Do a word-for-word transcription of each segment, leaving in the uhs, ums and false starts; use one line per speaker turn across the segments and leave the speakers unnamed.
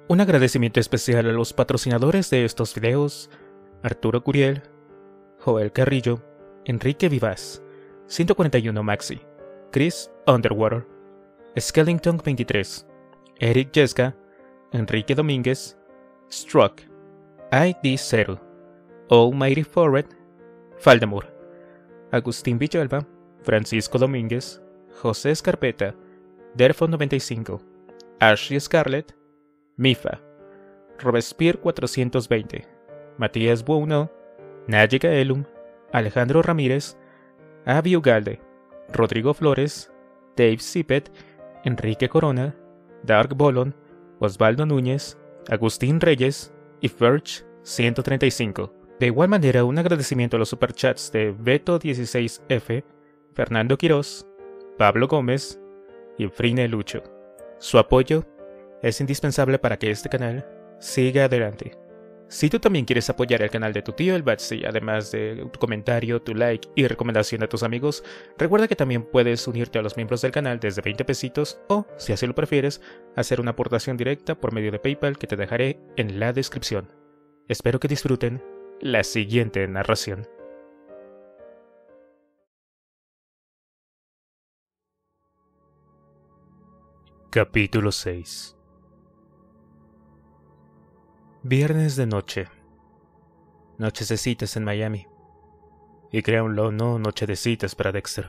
Un agradecimiento especial a los patrocinadores de estos videos: Arturo Curiel, Joel Carrillo, Enrique Vivas, ciento cuarenta y uno Maxi, Chris Underwater, Skellington veintitrés, Eric Yesca, Enrique Domínguez, Struck, I D cero, Almighty Forward, Faldemur, Agustín Villalba, Francisco Domínguez, José Escarpeta, Derfo noventa y cinco, Ashley Scarlett, Mifa, Robespierre cuatrocientos veinte, Matías Buono, Nayiga Elum, Alejandro Ramírez, Avi Ugalde, Rodrigo Flores, Dave Zippet, Enrique Corona, Dark Bolon, Osvaldo Núñez, Agustín Reyes y Ferch ciento treinta y cinco. De igual manera, un agradecimiento a los superchats de Beto dieciséis F, Fernando Quirós, Pablo Gómez y Frine Lucho. Su apoyo es indispensable para que este canal siga adelante. Si tú también quieres apoyar el canal de tu tío el Batsy, además de tu comentario, tu like y recomendación a tus amigos, recuerda que también puedes unirte a los miembros del canal desde veinte pesitos o, si así lo prefieres, hacer una aportación directa por medio de PayPal que te dejaré en la descripción. Espero que disfruten la siguiente narración. Capítulo seis. Viernes de noche. Noches de citas en Miami. Y créanlo o no, noche de citas para Dexter.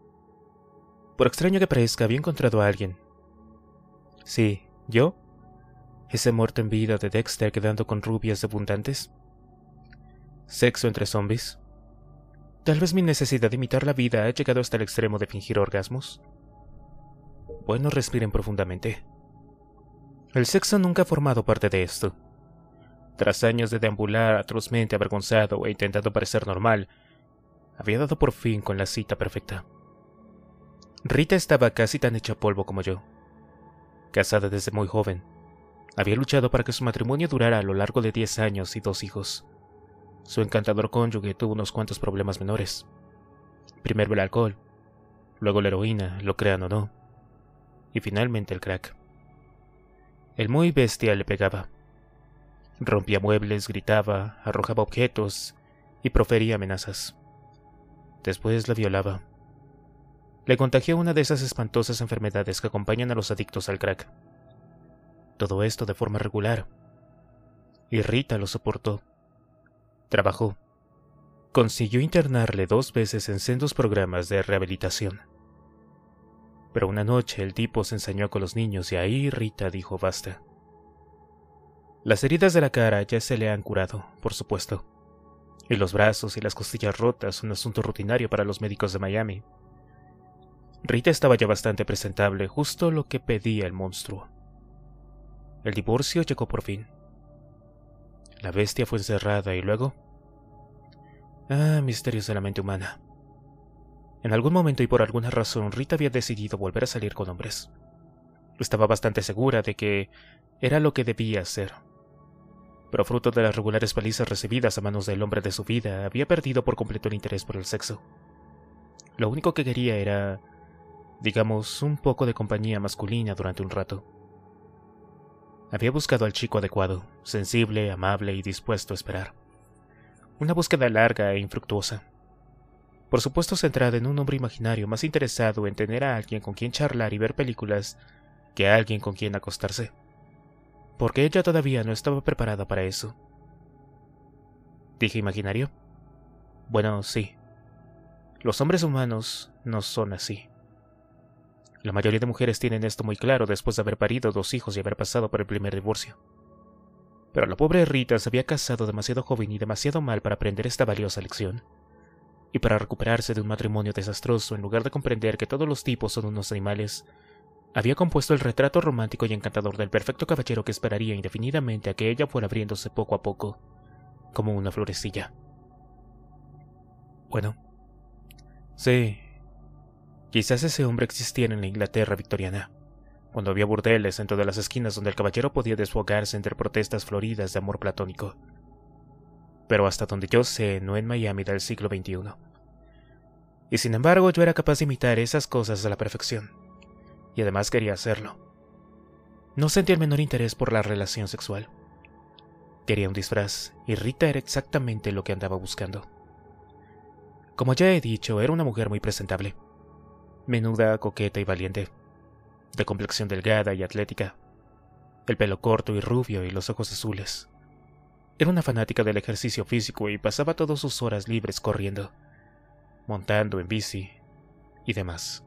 Por extraño que parezca, había encontrado a alguien. Sí, yo. Ese muerto en vida de Dexter quedando con rubias abundantes. Sexo entre zombies. Tal vez mi necesidad de imitar la vida ha llegado hasta el extremo de fingir orgasmos. Bueno, respiren profundamente. El sexo nunca ha formado parte de esto. Tras años de deambular atrozmente avergonzado e intentando parecer normal, había dado por fin con la cita perfecta. Rita estaba casi tan hecha polvo como yo. Casada desde muy joven, había luchado para que su matrimonio durara a lo largo de diez años y dos hijos. Su encantador cónyuge tuvo unos cuantos problemas menores. Primero el alcohol, luego la heroína, lo crean o no, y finalmente el crack. El muy bestia le pegaba. Rompía muebles, gritaba, arrojaba objetos y profería amenazas. Después la violaba. Le contagió una de esas espantosas enfermedades que acompañan a los adictos al crack. Todo esto de forma regular. Y Rita lo soportó. Trabajó. Consiguió internarle dos veces en sendos programas de rehabilitación. Pero una noche el tipo se ensañó con los niños y ahí Rita dijo basta. Las heridas de la cara ya se le han curado, por supuesto. Y los brazos y las costillas rotas son asunto rutinario para los médicos de Miami. Rita estaba ya bastante presentable, justo lo que pedía el monstruo. El divorcio llegó por fin. La bestia fue encerrada y luego... Ah, misterios de la mente humana. En algún momento y por alguna razón, Rita había decidido volver a salir con hombres. Estaba bastante segura de que era lo que debía hacer. Pero fruto de las regulares palizas recibidas a manos del hombre de su vida, había perdido por completo el interés por el sexo. Lo único que quería era, digamos, un poco de compañía masculina durante un rato. Había buscado al chico adecuado, sensible, amable y dispuesto a esperar. Una búsqueda larga e infructuosa. Por supuesto centrada en un hombre imaginario más interesado en tener a alguien con quien charlar y ver películas que a alguien con quien acostarse. Porque ella todavía no estaba preparada para eso. ¿Dije imaginario? Bueno, sí. Los hombres humanos no son así. La mayoría de mujeres tienen esto muy claro después de haber parido dos hijos y haber pasado por el primer divorcio. Pero la pobre Rita se había casado demasiado joven y demasiado mal para aprender esta valiosa lección. Y para recuperarse de un matrimonio desastroso, en lugar de comprender que todos los tipos son unos animales, había compuesto el retrato romántico y encantador del perfecto caballero que esperaría indefinidamente a que ella fuera abriéndose poco a poco, como una florecilla. Bueno, sí, quizás ese hombre existiera en la Inglaterra victoriana, cuando había burdeles en todas las esquinas donde el caballero podía desfogarse entre protestas floridas de amor platónico. Pero hasta donde yo sé, no en Miami del siglo veintiuno. Y sin embargo, yo era capaz de imitar esas cosas a la perfección. Y además quería hacerlo. No sentí el menor interés por la relación sexual. Quería un disfraz, y Rita era exactamente lo que andaba buscando. Como ya he dicho, era una mujer muy presentable. Menuda, coqueta y valiente. De complexión delgada y atlética. El pelo corto y rubio y los ojos azules. Era una fanática del ejercicio físico y pasaba todas sus horas libres corriendo, montando en bici y demás.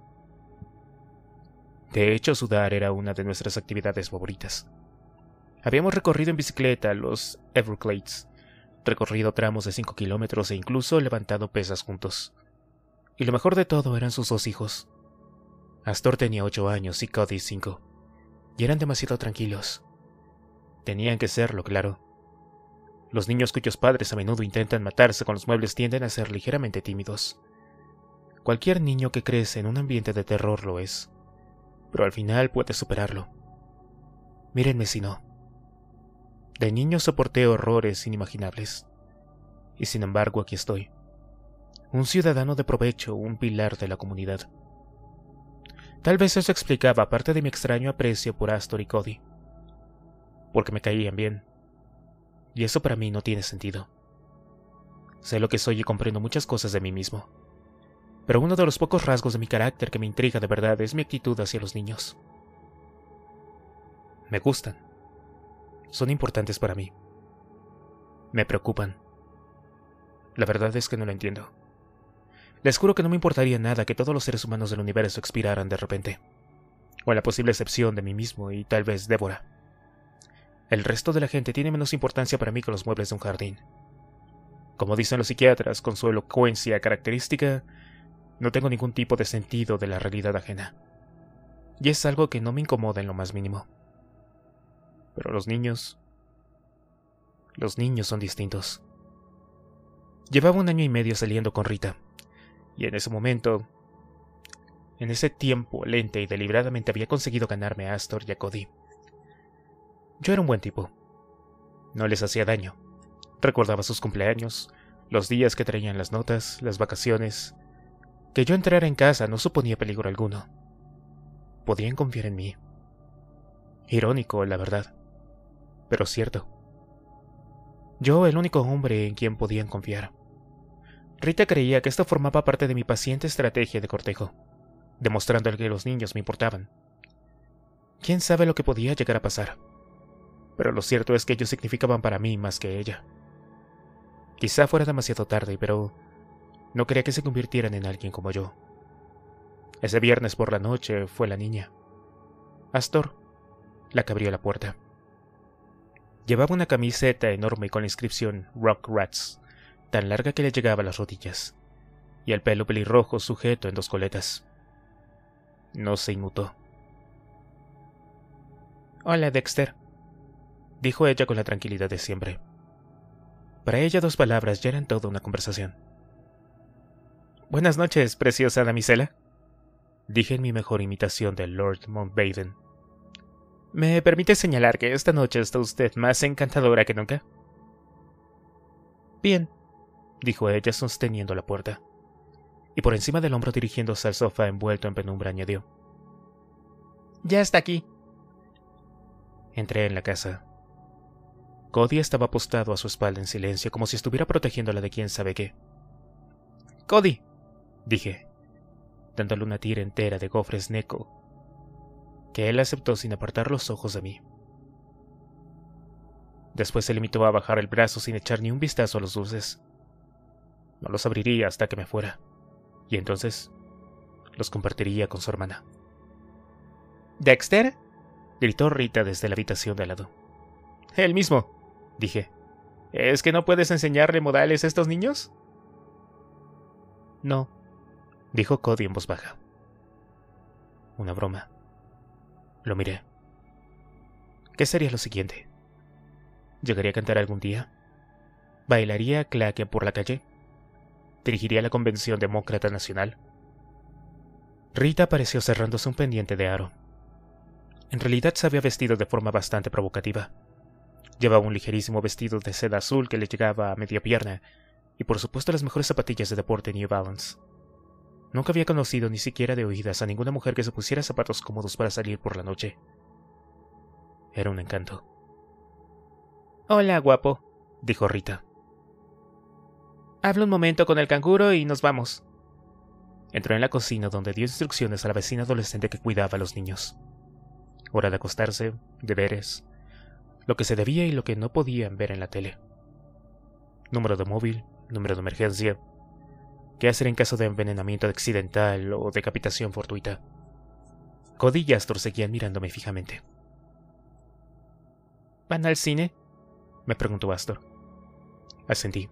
De hecho, sudar era una de nuestras actividades favoritas. Habíamos recorrido en bicicleta los Everglades, recorrido tramos de cinco kilómetros e incluso levantado pesas juntos. Y lo mejor de todo eran sus dos hijos. Astor tenía ocho años y Cody cinco, y eran demasiado tranquilos. Tenían que serlo, claro. Los niños cuyos padres a menudo intentan matarse con los muebles tienden a ser ligeramente tímidos. Cualquier niño que crece en un ambiente de terror lo es, pero al final puede superarlo. Mírenme si no. De niño soporté horrores inimaginables, y sin embargo aquí estoy. Un ciudadano de provecho, un pilar de la comunidad. Tal vez eso explicaba parte de mi extraño aprecio por Astor y Cody, porque me caían bien. Y eso para mí no tiene sentido. Sé lo que soy y comprendo muchas cosas de mí mismo. Pero uno de los pocos rasgos de mi carácter que me intriga de verdad es mi actitud hacia los niños. Me gustan. Son importantes para mí. Me preocupan. La verdad es que no lo entiendo. Les juro que no me importaría nada que todos los seres humanos del universo expiraran de repente. O en la posible excepción de mí mismo y tal vez Débora. El resto de la gente tiene menos importancia para mí que los muebles de un jardín. Como dicen los psiquiatras, con su elocuencia característica, no tengo ningún tipo de sentido de la realidad ajena. Y es algo que no me incomoda en lo más mínimo. Pero los niños... Los niños son distintos. Llevaba un año y medio saliendo con Rita, y en ese momento... En ese tiempo, lenta y deliberadamente había conseguido ganarme a Astor y a Cody. Yo era un buen tipo. No les hacía daño. Recordaba sus cumpleaños, los días que traían las notas, las vacaciones. Que yo entrara en casa no suponía peligro alguno. Podían confiar en mí. Irónico, la verdad, pero cierto. Yo, el único hombre en quien podían confiar. Rita creía que esto formaba parte de mi paciente estrategia de cortejo, demostrándole que los niños me importaban. ¿Quién sabe lo que podía llegar a pasar? Pero lo cierto es que ellos significaban para mí más que ella. Quizá fuera demasiado tarde, pero no quería que se convirtieran en alguien como yo. Ese viernes por la noche fue la niña. Astor, la que abrió la puerta. Llevaba una camiseta enorme con la inscripción Rock Rats, tan larga que le llegaba a las rodillas, y el pelo pelirrojo sujeto en dos coletas. No se inmutó. «Hola, Dexter», dijo ella con la tranquilidad de siempre. Para ella dos palabras ya eran toda una conversación. «Buenas noches, preciosa damisela», dije en mi mejor imitación de Lord Mountbatten. «¿Me permite señalar que esta noche está usted más encantadora que nunca?» «Bien», dijo ella sosteniendo la puerta, y por encima del hombro dirigiéndose al sofá envuelto en penumbra añadió: «Ya está aquí». Entré en la casa. Cody estaba apostado a su espalda en silencio, como si estuviera protegiéndola de quién sabe qué. «Cody», dije, dándole una tira entera de gofres Necco, que él aceptó sin apartar los ojos de mí. Después se limitó a bajar el brazo sin echar ni un vistazo a los dulces. No los abriría hasta que me fuera, y entonces los compartiría con su hermana. «¿Dexter?», gritó Rita desde la habitación de al lado. «El mismo», dije. «¿Es que no puedes enseñarle modales a estos niños?» «No», dijo Cody en voz baja. Una broma. Lo miré. ¿Qué sería lo siguiente? ¿Llegaría a cantar algún día? ¿Bailaría claque por la calle? ¿Dirigiría la Convención Demócrata Nacional? Rita apareció cerrándose un pendiente de aro. En realidad se había vestido de forma bastante provocativa. Llevaba un ligerísimo vestido de seda azul que le llegaba a media pierna, y por supuesto las mejores zapatillas de deporte New Balance. Nunca había conocido ni siquiera de oídas a ninguna mujer que se pusiera zapatos cómodos para salir por la noche. Era un encanto. «Hola, guapo», dijo Rita. «Habla un momento con el canguro y nos vamos». Entró en la cocina donde dio instrucciones a la vecina adolescente que cuidaba a los niños. Hora de acostarse, deberes, lo que se debía y lo que no podían ver en la tele. Número de móvil, número de emergencia. ¿Qué hacer en caso de envenenamiento accidental o decapitación fortuita? Cody y Astor seguían mirándome fijamente. ¿Van al cine?, me preguntó Astor. Asentí.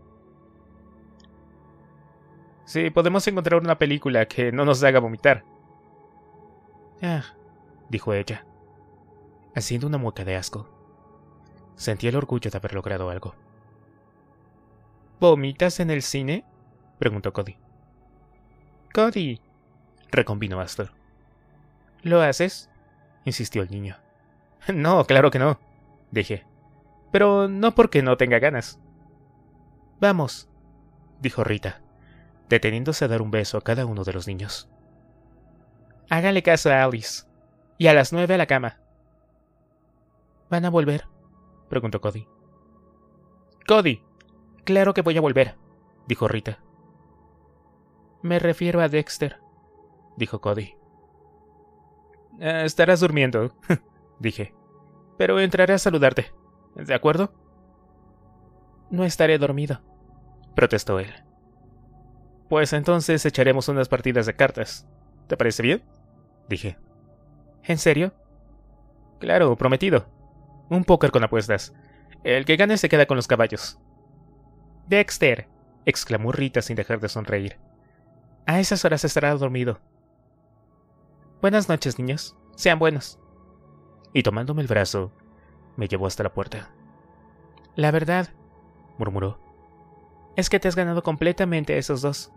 Sí, podemos encontrar una película que no nos haga vomitar. Ah, dijo ella, haciendo una mueca de asco. Sentí el orgullo de haber logrado algo. ¿Vomitas en el cine?, preguntó Cody. Cody, reconvinó Astor. ¿Lo haces?, insistió el niño. No, claro que no, dije. Pero no porque no tenga ganas. Vamos, dijo Rita, deteniéndose a dar un beso a cada uno de los niños. Hágale caso a Alice. Y a las nueve a la cama. ¿Van a volver?, preguntó Cody. Cody, claro que voy a volver, dijo Rita. Me refiero a Dexter, dijo Cody. Eh, estarás durmiendo, dije, pero entraré a saludarte, ¿de acuerdo? No estaré dormido, protestó él. Pues entonces echaremos unas partidas de cartas. ¿Te parece bien?, dije. ¿En serio? Claro, prometido. Un póker con apuestas. El que gane se queda con los caballos. Dexter, exclamó Rita sin dejar de sonreír. A esas horas estará dormido. Buenas noches, niños. Sean buenos. Y tomándome el brazo, me llevó hasta la puerta. La verdad, murmuró, es que te has ganado completamente a esos dos.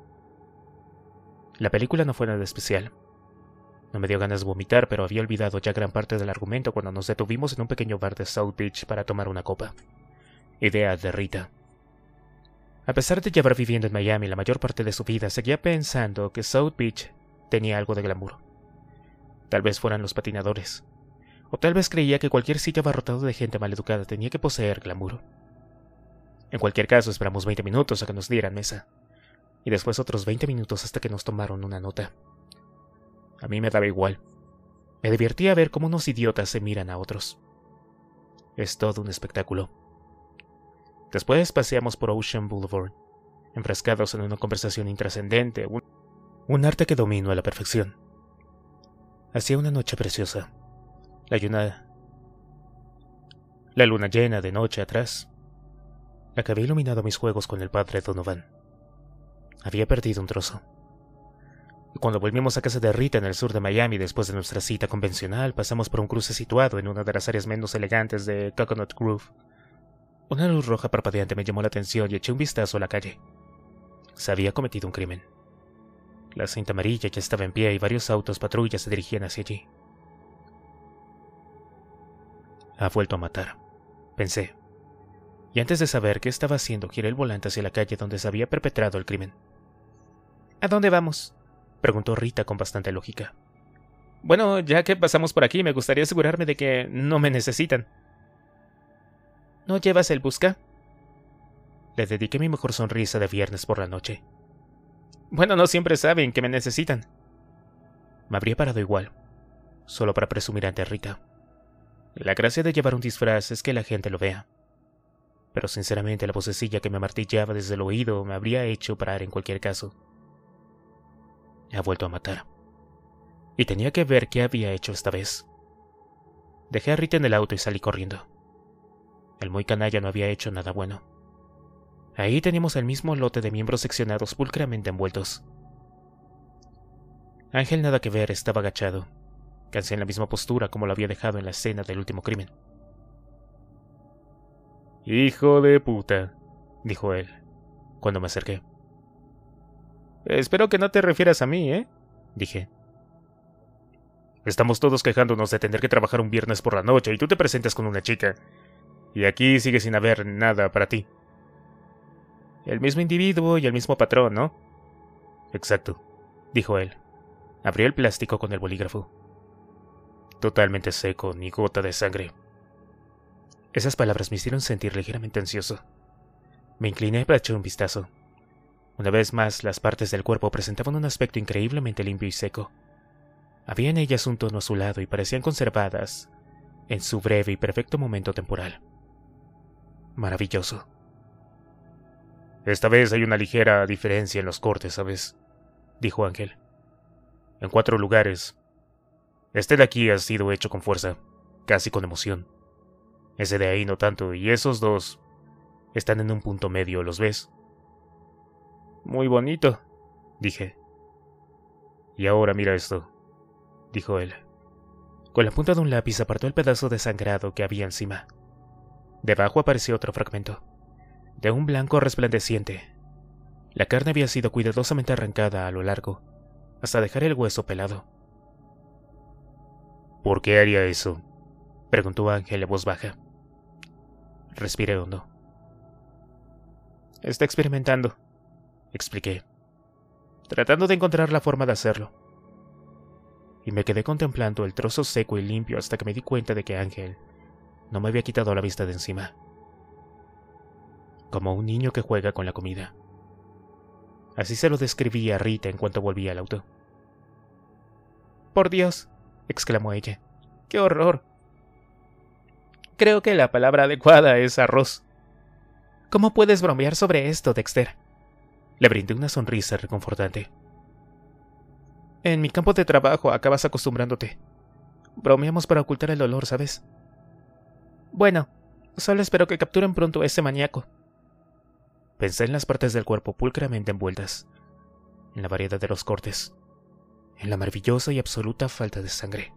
La película no fue nada especial. No me dio ganas de vomitar, pero había olvidado ya gran parte del argumento cuando nos detuvimos en un pequeño bar de South Beach para tomar una copa. Idea de Rita. A pesar de llevar viviendo en Miami la mayor parte de su vida, seguía pensando que South Beach tenía algo de glamour. Tal vez fueran los patinadores. O tal vez creía que cualquier sitio abarrotado de gente maleducada tenía que poseer glamour. En cualquier caso, esperamos veinte minutos a que nos dieran mesa. Y después otros veinte minutos hasta que nos tomaron una nota. A mí me daba igual. Me divertía ver cómo unos idiotas se miran a otros. Es todo un espectáculo. Después paseamos por Ocean Boulevard, enfrascados en una conversación intrascendente, un, un arte que domino a la perfección. Hacía una noche preciosa. La luna... La luna llena de noche atrás. La que había iluminado mis juegos con el padre Donovan. Había perdido un trozo. Y cuando volvimos a casa de Rita en el sur de Miami después de nuestra cita convencional, pasamos por un cruce situado en una de las áreas menos elegantes de Coconut Grove. Una luz roja parpadeante me llamó la atención y eché un vistazo a la calle. Se había cometido un crimen. La cinta amarilla ya estaba en pie y varios autos patrullas se dirigían hacia allí. Ha vuelto a matar, pensé. Y antes de saber qué estaba haciendo, giré el volante hacia la calle donde se había perpetrado el crimen. ¿A dónde vamos?, preguntó Rita con bastante lógica. Bueno, ya que pasamos por aquí, me gustaría asegurarme de que no me necesitan. ¿No llevas el busca? Le dediqué mi mejor sonrisa de viernes por la noche. Bueno, no siempre saben que me necesitan. Me habría parado igual, solo para presumir ante Rita. La gracia de llevar un disfraz es que la gente lo vea. Pero sinceramente la vocecilla que me martillaba desde el oído me habría hecho parar en cualquier caso. Ha vuelto a matar. Y tenía que ver qué había hecho esta vez. Dejé a Rita en el auto y salí corriendo. El muy canalla no había hecho nada bueno. Ahí teníamos el mismo lote de miembros seccionados pulcramente envueltos. Ángel nada que ver estaba agachado, casi en la misma postura como lo había dejado en la escena del último crimen. «Hijo de puta», dijo él, cuando me acerqué. «Espero que no te refieras a mí, ¿eh?», dije. «Estamos todos quejándonos de tener que trabajar un viernes por la noche y tú te presentas con una chica. Y aquí sigue sin haber nada para ti». «El mismo individuo y el mismo patrón, ¿no?». «Exacto», dijo él. Abrió el plástico con el bolígrafo. totalmente seco, ni gota de sangre. Esas palabras me hicieron sentir ligeramente ansioso. Me incliné para echar un vistazo. Una vez más, las partes del cuerpo presentaban un aspecto increíblemente limpio y seco. Había en ellas un tono azulado y parecían conservadas en su breve y perfecto momento temporal. Maravilloso. Esta vez hay una ligera diferencia en los cortes, ¿sabes?, dijo Ángel. En cuatro lugares. Este de aquí ha sido hecho con fuerza, casi con emoción. Ese de ahí no tanto, y esos dos están en un punto medio, ¿los ves? Muy bonito, dije. Y ahora mira esto, dijo él. Con la punta de un lápiz apartó el pedazo de sangrado que había encima. Debajo apareció otro fragmento, de un blanco resplandeciente. La carne había sido cuidadosamente arrancada a lo largo, hasta dejar el hueso pelado. ¿Por qué haría eso?, preguntó Ángel en voz baja. Respiré hondo. Está experimentando, expliqué, tratando de encontrar la forma de hacerlo. Y me quedé contemplando el trozo seco y limpio hasta que me di cuenta de que Ángel no me había quitado la vista de encima. Como un niño que juega con la comida. Así se lo describí a Rita en cuanto volví al auto. «Por Dios», exclamó ella, «qué horror. Creo que la palabra adecuada es arroz. ¿Cómo puedes bromear sobre esto, Dexter?». Le brindé una sonrisa reconfortante. «En mi campo de trabajo acabas acostumbrándote. Bromeamos para ocultar el dolor, ¿sabes? Bueno, solo espero que capturen pronto a ese maníaco». Pensé en las partes del cuerpo pulcramente envueltas, en la variedad de los cortes, en la maravillosa y absoluta falta de sangre.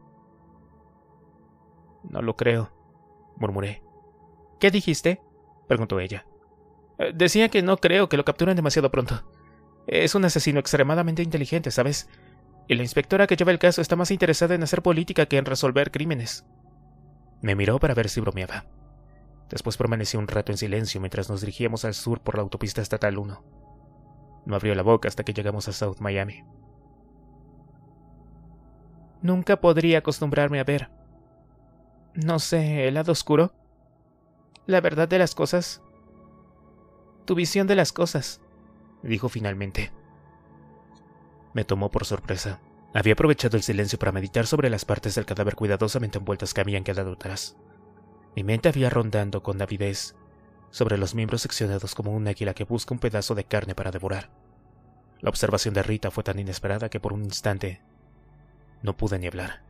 «No lo creo», murmuré. «¿Qué dijiste?», preguntó ella. «Decía que no creo que lo capturen demasiado pronto. Es un asesino extremadamente inteligente, ¿sabes? Y la inspectora que lleva el caso está más interesada en hacer política que en resolver crímenes». Me miró para ver si bromeaba. Después permaneció un rato en silencio mientras nos dirigíamos al sur por la autopista estatal uno. No abrió la boca hasta que llegamos a South Miami. «Nunca podría acostumbrarme a ver, no sé, el lado oscuro, la verdad de las cosas, tu visión de las cosas», dijo finalmente. Me tomó por sorpresa. Había aprovechado el silencio para meditar sobre las partes del cadáver cuidadosamente envueltas que habían quedado atrás. Mi mente había rondando con avidez sobre los miembros seccionados como un águila que busca un pedazo de carne para devorar. La observación de Rita fue tan inesperada que por un instante no pude ni hablar.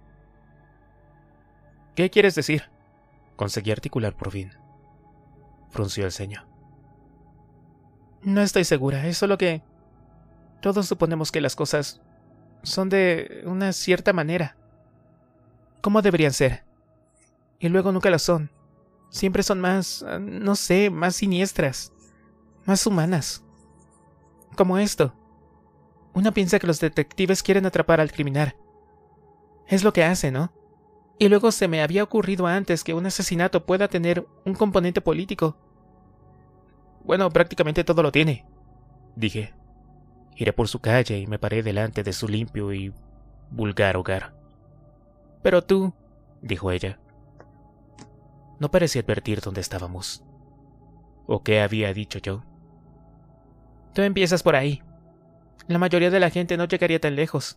«¿Qué quieres decir?», conseguí articular por fin. Frunció el ceño. «No estoy segura, es solo que todos suponemos que las cosas son de una cierta manera. ¿Cómo deberían ser? Y luego nunca lo son. Siempre son más, no sé, más siniestras, más humanas. Como esto. Uno piensa que los detectives quieren atrapar al criminal. Es lo que hacen, ¿no? Y luego se me había ocurrido antes que un asesinato pueda tener un componente político. Bueno, prácticamente todo lo tiene», dije. Giré por su calle y me paré delante de su limpio y vulgar hogar. «Pero tú», dijo ella. No parecía advertir dónde estábamos. ¿O qué había dicho yo? «Tú empiezas por ahí. La mayoría de la gente no llegaría tan lejos».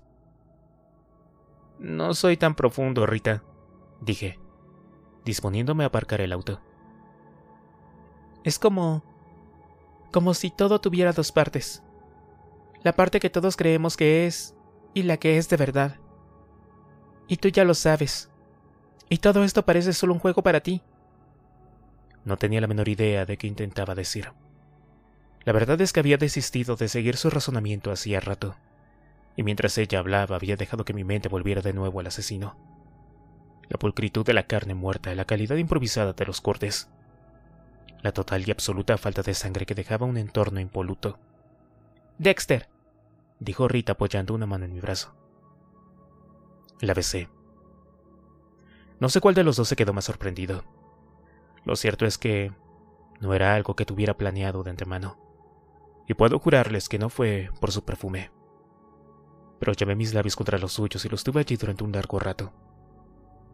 «No soy tan profundo, Rita», dije, disponiéndome a aparcar el auto. «Es como... como si todo tuviera dos partes. La parte que todos creemos que es y la que es de verdad. Y tú ya lo sabes. Y todo esto parece solo un juego para ti». No tenía la menor idea de qué intentaba decir. La verdad es que había desistido de seguir su razonamiento hacía rato, y mientras ella hablaba había dejado que mi mente volviera de nuevo al asesino. La pulcritud de la carne muerta, la calidad improvisada de los cortes, la total y absoluta falta de sangre que dejaba un entorno impoluto. «Dexter», dijo Rita apoyando una mano en mi brazo. La besé. No sé cuál de los dos se quedó más sorprendido. Lo cierto es que no era algo que tuviera planeado de antemano, y puedo jurarles que no fue por su perfume. Pero llevé mis labios contra los suyos y los tuve allí durante un largo rato.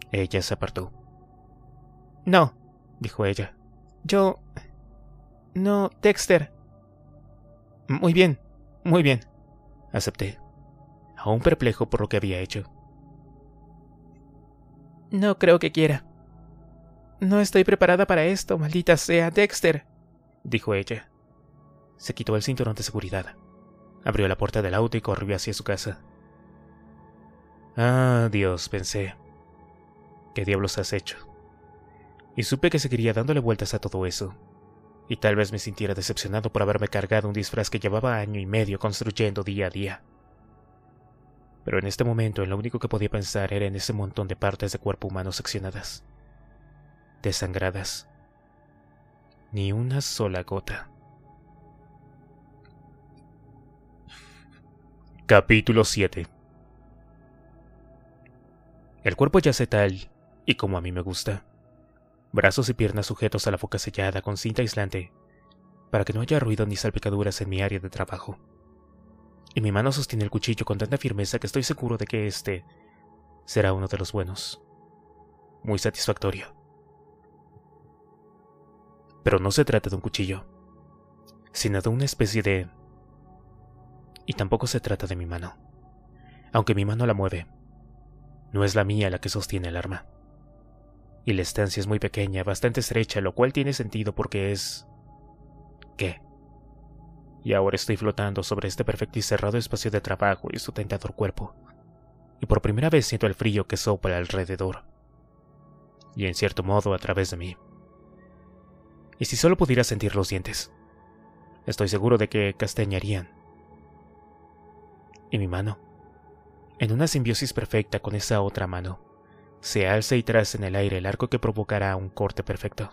Ella se apartó. No, dijo ella. Yo... No, Dexter. Muy bien, muy bien, acepté, aún perplejo por lo que había hecho. No creo que quiera. No estoy preparada para esto, maldita sea, Dexter, dijo ella. Se quitó el cinturón de seguridad, abrió la puerta del auto y corrió hacia su casa. Ah, Dios, pensé. ¿Qué diablos has hecho? Y supe que seguiría dándole vueltas a todo eso. Y tal vez me sintiera decepcionado por haberme cargado un disfraz que llevaba año y medio construyendo día a día. Pero en este momento, en lo único que podía pensar era en ese montón de partes de cuerpo humano seccionadas, desangradas. Ni una sola gota. Capítulo siete. El cuerpo yace tal y como a mí me gusta. Brazos y piernas sujetos a la boca sellada con cinta aislante, para que no haya ruido ni salpicaduras en mi área de trabajo. Y mi mano sostiene el cuchillo con tanta firmeza que estoy seguro de que este será uno de los buenos. Muy satisfactorio. Pero no se trata de un cuchillo, sino de una especie de... Y tampoco se trata de mi mano. Aunque mi mano la mueve, no es la mía la que sostiene el arma. Y la estancia es muy pequeña, bastante estrecha, lo cual tiene sentido porque es... ¿Qué? Y ahora estoy flotando sobre este perfecto y cerrado espacio de trabajo y su tentador cuerpo. Y por primera vez siento el frío que sopla alrededor. Y en cierto modo a través de mí. Y si solo pudiera sentir los dientes, estoy seguro de que castañarían. Y mi mano, en una simbiosis perfecta con esa otra mano, se alza y traza en el aire el arco que provocará un corte perfecto.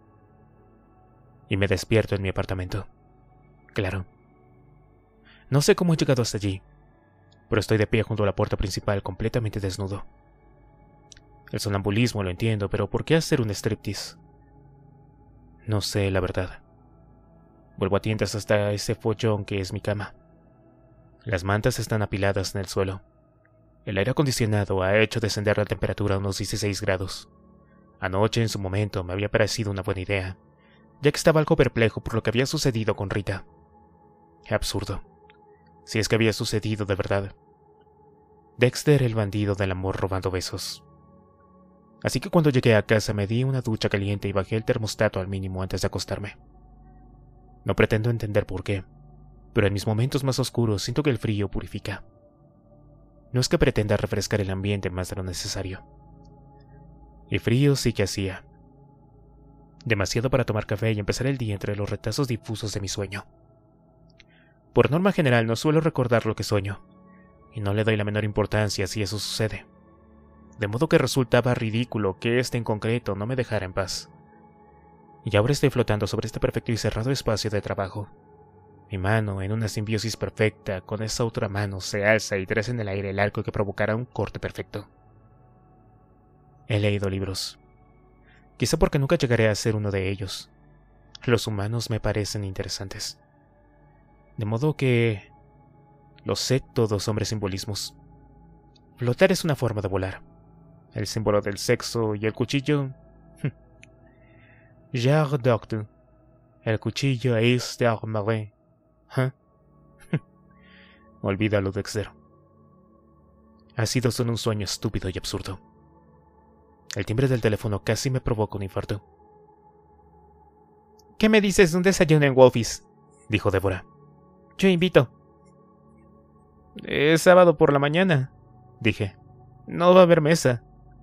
Y me despierto en mi apartamento. Claro. No sé cómo he llegado hasta allí, pero estoy de pie junto a la puerta principal completamente desnudo. El sonambulismo lo entiendo, pero ¿por qué hacer un striptease? No sé, la verdad. Vuelvo a tientas hasta ese follón que es mi cama. Las mantas están apiladas en el suelo. El aire acondicionado ha hecho descender la temperatura a unos dieciséis grados. Anoche, en su momento, me había parecido una buena idea, ya que estaba algo perplejo por lo que había sucedido con Rita. Qué absurdo. Si es que había sucedido de verdad. Dexter, el bandido del amor robando besos. Así que cuando llegué a casa me di una ducha caliente y bajé el termostato al mínimo antes de acostarme. No pretendo entender por qué, pero en mis momentos más oscuros siento que el frío purifica. No es que pretenda refrescar el ambiente más de lo necesario. Y frío sí que hacía. Demasiado para tomar café y empezar el día entre los retazos difusos de mi sueño. Por norma general no suelo recordar lo que sueño, y no le doy la menor importancia si eso sucede. De modo que resultaba ridículo que este en concreto no me dejara en paz. Y ahora estoy flotando sobre este perfecto y cerrado espacio de trabajo. Mi mano, en una simbiosis perfecta, con esa otra mano se alza y traza en el aire el arco que provocará un corte perfecto. He leído libros. Quizá porque nunca llegaré a ser uno de ellos. Los humanos me parecen interesantes. De modo que... Lo sé todo sobre simbolismos. Flotar es una forma de volar. El símbolo del sexo y el cuchillo... Jar doctor. El cuchillo es de armaret. ¿Eh? Olvídalo, Dexter. Ha sido solo un sueño estúpido y absurdo. El timbre del teléfono casi me provoca un infarto. ¿Qué me dices de un desayuno en Wolfies?, dijo Débora. Yo invito. Es sábado por la mañana, dije. No va a haber mesa.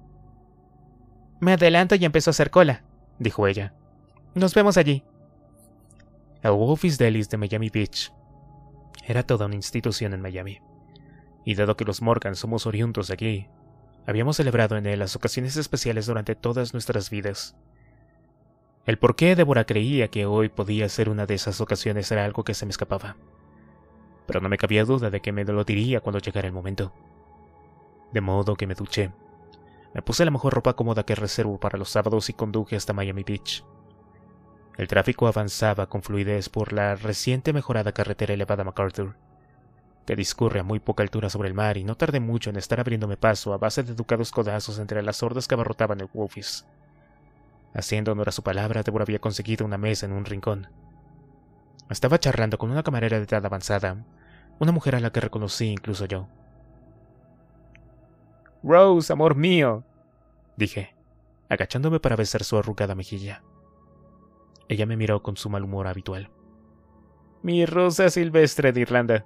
Me adelanto y empiezo a hacer cola, dijo ella. Nos vemos allí. El Wolfies Delis de Miami Beach era toda una institución en Miami, y dado que los Morgan somos oriundos de aquí, habíamos celebrado en él las ocasiones especiales durante todas nuestras vidas. El por qué Débora creía que hoy podía ser una de esas ocasiones era algo que se me escapaba, pero no me cabía duda de que me lo diría cuando llegara el momento. De modo que me duché, me puse la mejor ropa cómoda que reservo para los sábados y conduje hasta Miami Beach. El tráfico avanzaba con fluidez por la reciente mejorada carretera elevada MacArthur, que discurre a muy poca altura sobre el mar, y no tardé mucho en estar abriéndome paso a base de educados codazos entre las hordas que abarrotaban el Wolfies. Haciendo honor a su palabra, Deborah había conseguido una mesa en un rincón. Estaba charlando con una camarera de edad avanzada, una mujer a la que reconocí incluso yo. «Rose, amor mío», dije, agachándome para besar su arrugada mejilla. Ella me miró con su mal humor habitual. «Mi rosa silvestre de Irlanda».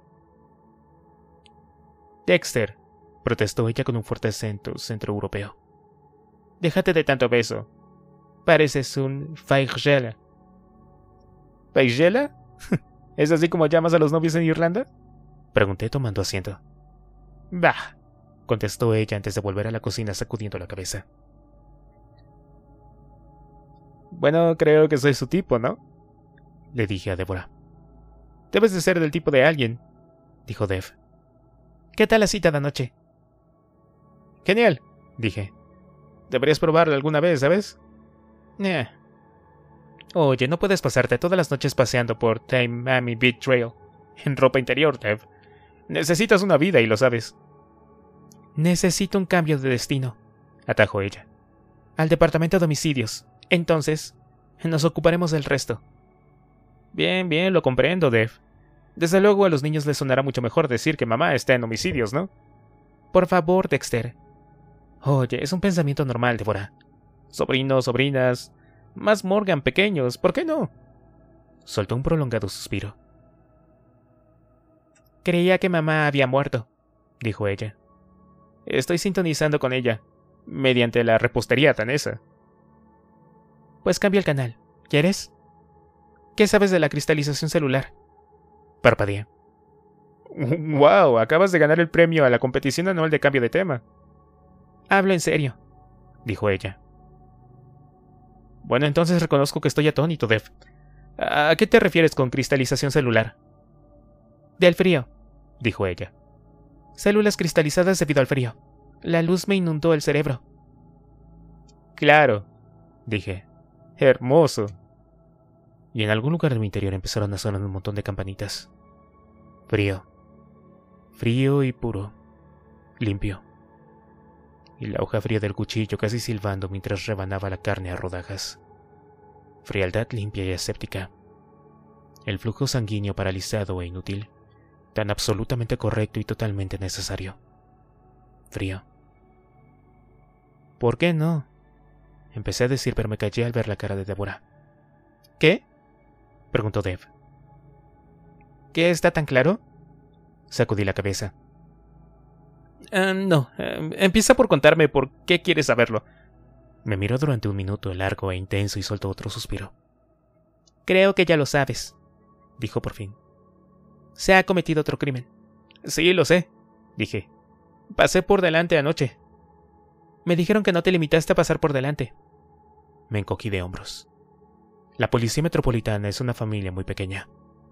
«Dexter», protestó ella con un fuerte acento centroeuropeo. «Déjate de tanto beso. Pareces un faigela». ¿Faigela? ¿Es así como llamas a los novios en Irlanda?, pregunté tomando asiento. «Bah», contestó ella antes de volver a la cocina sacudiendo la cabeza. «Bueno, creo que soy su tipo, ¿no?», le dije a Deborah. «Debes de ser del tipo de alguien», dijo Dev. «¿Qué tal la cita de anoche?». «Genial», dije. «Deberías probarlo alguna vez, ¿sabes?». Eh. «Oye, no puedes pasarte todas las noches paseando por Taimami Beach Trail en ropa interior, Dev. Necesitas una vida y lo sabes». «Necesito un cambio de destino», atajó ella. «Al departamento de homicidios. Entonces, nos ocuparemos del resto». «Bien, bien, lo comprendo, Dev. Desde luego a los niños les sonará mucho mejor decir que mamá está en homicidios, ¿no?». «Por favor, Dexter». «Oye, es un pensamiento normal, Deborah. Sobrinos, sobrinas, más Morgan pequeños, ¿por qué no?». Soltó un prolongado suspiro. «Creía que mamá había muerto», dijo ella. «Estoy sintonizando con ella, mediante la repostería danesa». «Pues cambia el canal. ¿Quieres? ¿Qué sabes de la cristalización celular?». Parpadeé. «Wow, acabas de ganar el premio a la competición anual de cambio de tema». «Hablo en serio», dijo ella. «Bueno, entonces reconozco que estoy atónito, Dev. ¿A qué te refieres con cristalización celular?». «Del frío», dijo ella. «Células cristalizadas debido al frío. La luz me inundó el cerebro». «Claro», dije. «Hermoso». Y en algún lugar de mi interior empezaron a sonar un montón de campanitas. Frío. Frío y puro. Limpio. Y la hoja fría del cuchillo casi silbando mientras rebanaba la carne a rodajas. Frialdad limpia y aséptica. El flujo sanguíneo paralizado e inútil. Tan absolutamente correcto y totalmente necesario. Frío. «¿Por qué no?», empecé a decir, pero me callé al ver la cara de Deborah. «¿Qué?», preguntó Dev. «¿Qué está tan claro?». Sacudí la cabeza. Uh, no, uh, empieza por contarme por qué quieres saberlo». Me miró durante un minuto largo e intenso y soltó otro suspiro. «Creo que ya lo sabes», dijo por fin. «Se ha cometido otro crimen». «Sí, lo sé», dije. «Pasé por delante anoche». «Me dijeron que no te limitaste a pasar por delante». Me encogí de hombros. La policía metropolitana es una familia muy pequeña.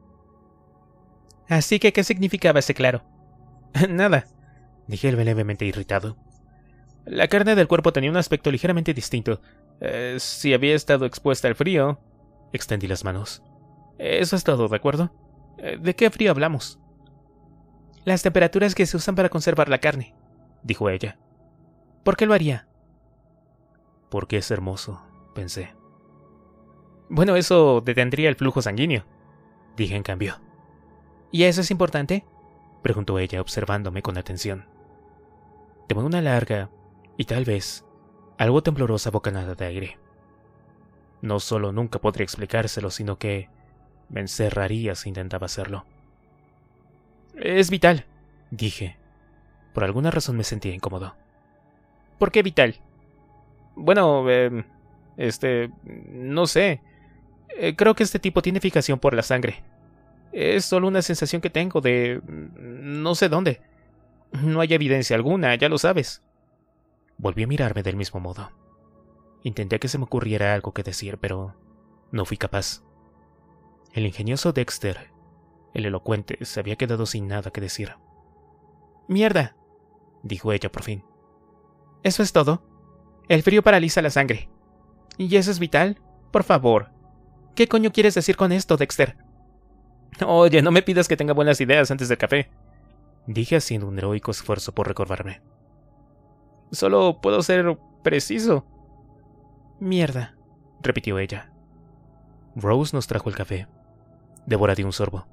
«Así que, ¿qué significaba ese claro?». «Nada», dije levemente irritado. «La carne del cuerpo tenía un aspecto ligeramente distinto. Eh, si había estado expuesta al frío...». Extendí las manos. «Eso es todo, ¿de acuerdo? ¿De qué frío hablamos?». «Las temperaturas que se usan para conservar la carne», dijo ella. «¿Por qué lo haría?». «Porque es hermoso», pensé. «Bueno, eso detendría el flujo sanguíneo», dije en cambio. «¿Y eso es importante?», preguntó ella observándome con atención. Tomé una larga, y tal vez, algo temblorosa bocanada de aire. No solo nunca podría explicárselo, sino que me encerraría si intentaba hacerlo. «Es vital», dije. Por alguna razón me sentía incómodo. «¿Por qué vital?». «Bueno, eh, este... no sé. Eh, creo que este tipo tiene fijación por la sangre. Es solo una sensación que tengo de... no sé dónde. No hay evidencia alguna, ya lo sabes». Volví a mirarme del mismo modo. Intenté que se me ocurriera algo que decir, pero no fui capaz. El ingenioso Dexter, el elocuente, se había quedado sin nada que decir. «Mierda», dijo ella por fin. «¿Eso es todo? El frío paraliza la sangre. ¿Y eso es vital? Por favor. ¿Qué coño quieres decir con esto, Dexter?». «Oye, no me pidas que tenga buenas ideas antes del café». dije haciendo un heroico esfuerzo por recordarme. Solo puedo ser preciso. Mierda, repitió ella. Rose nos trajo el café. Débora dio un sorbo.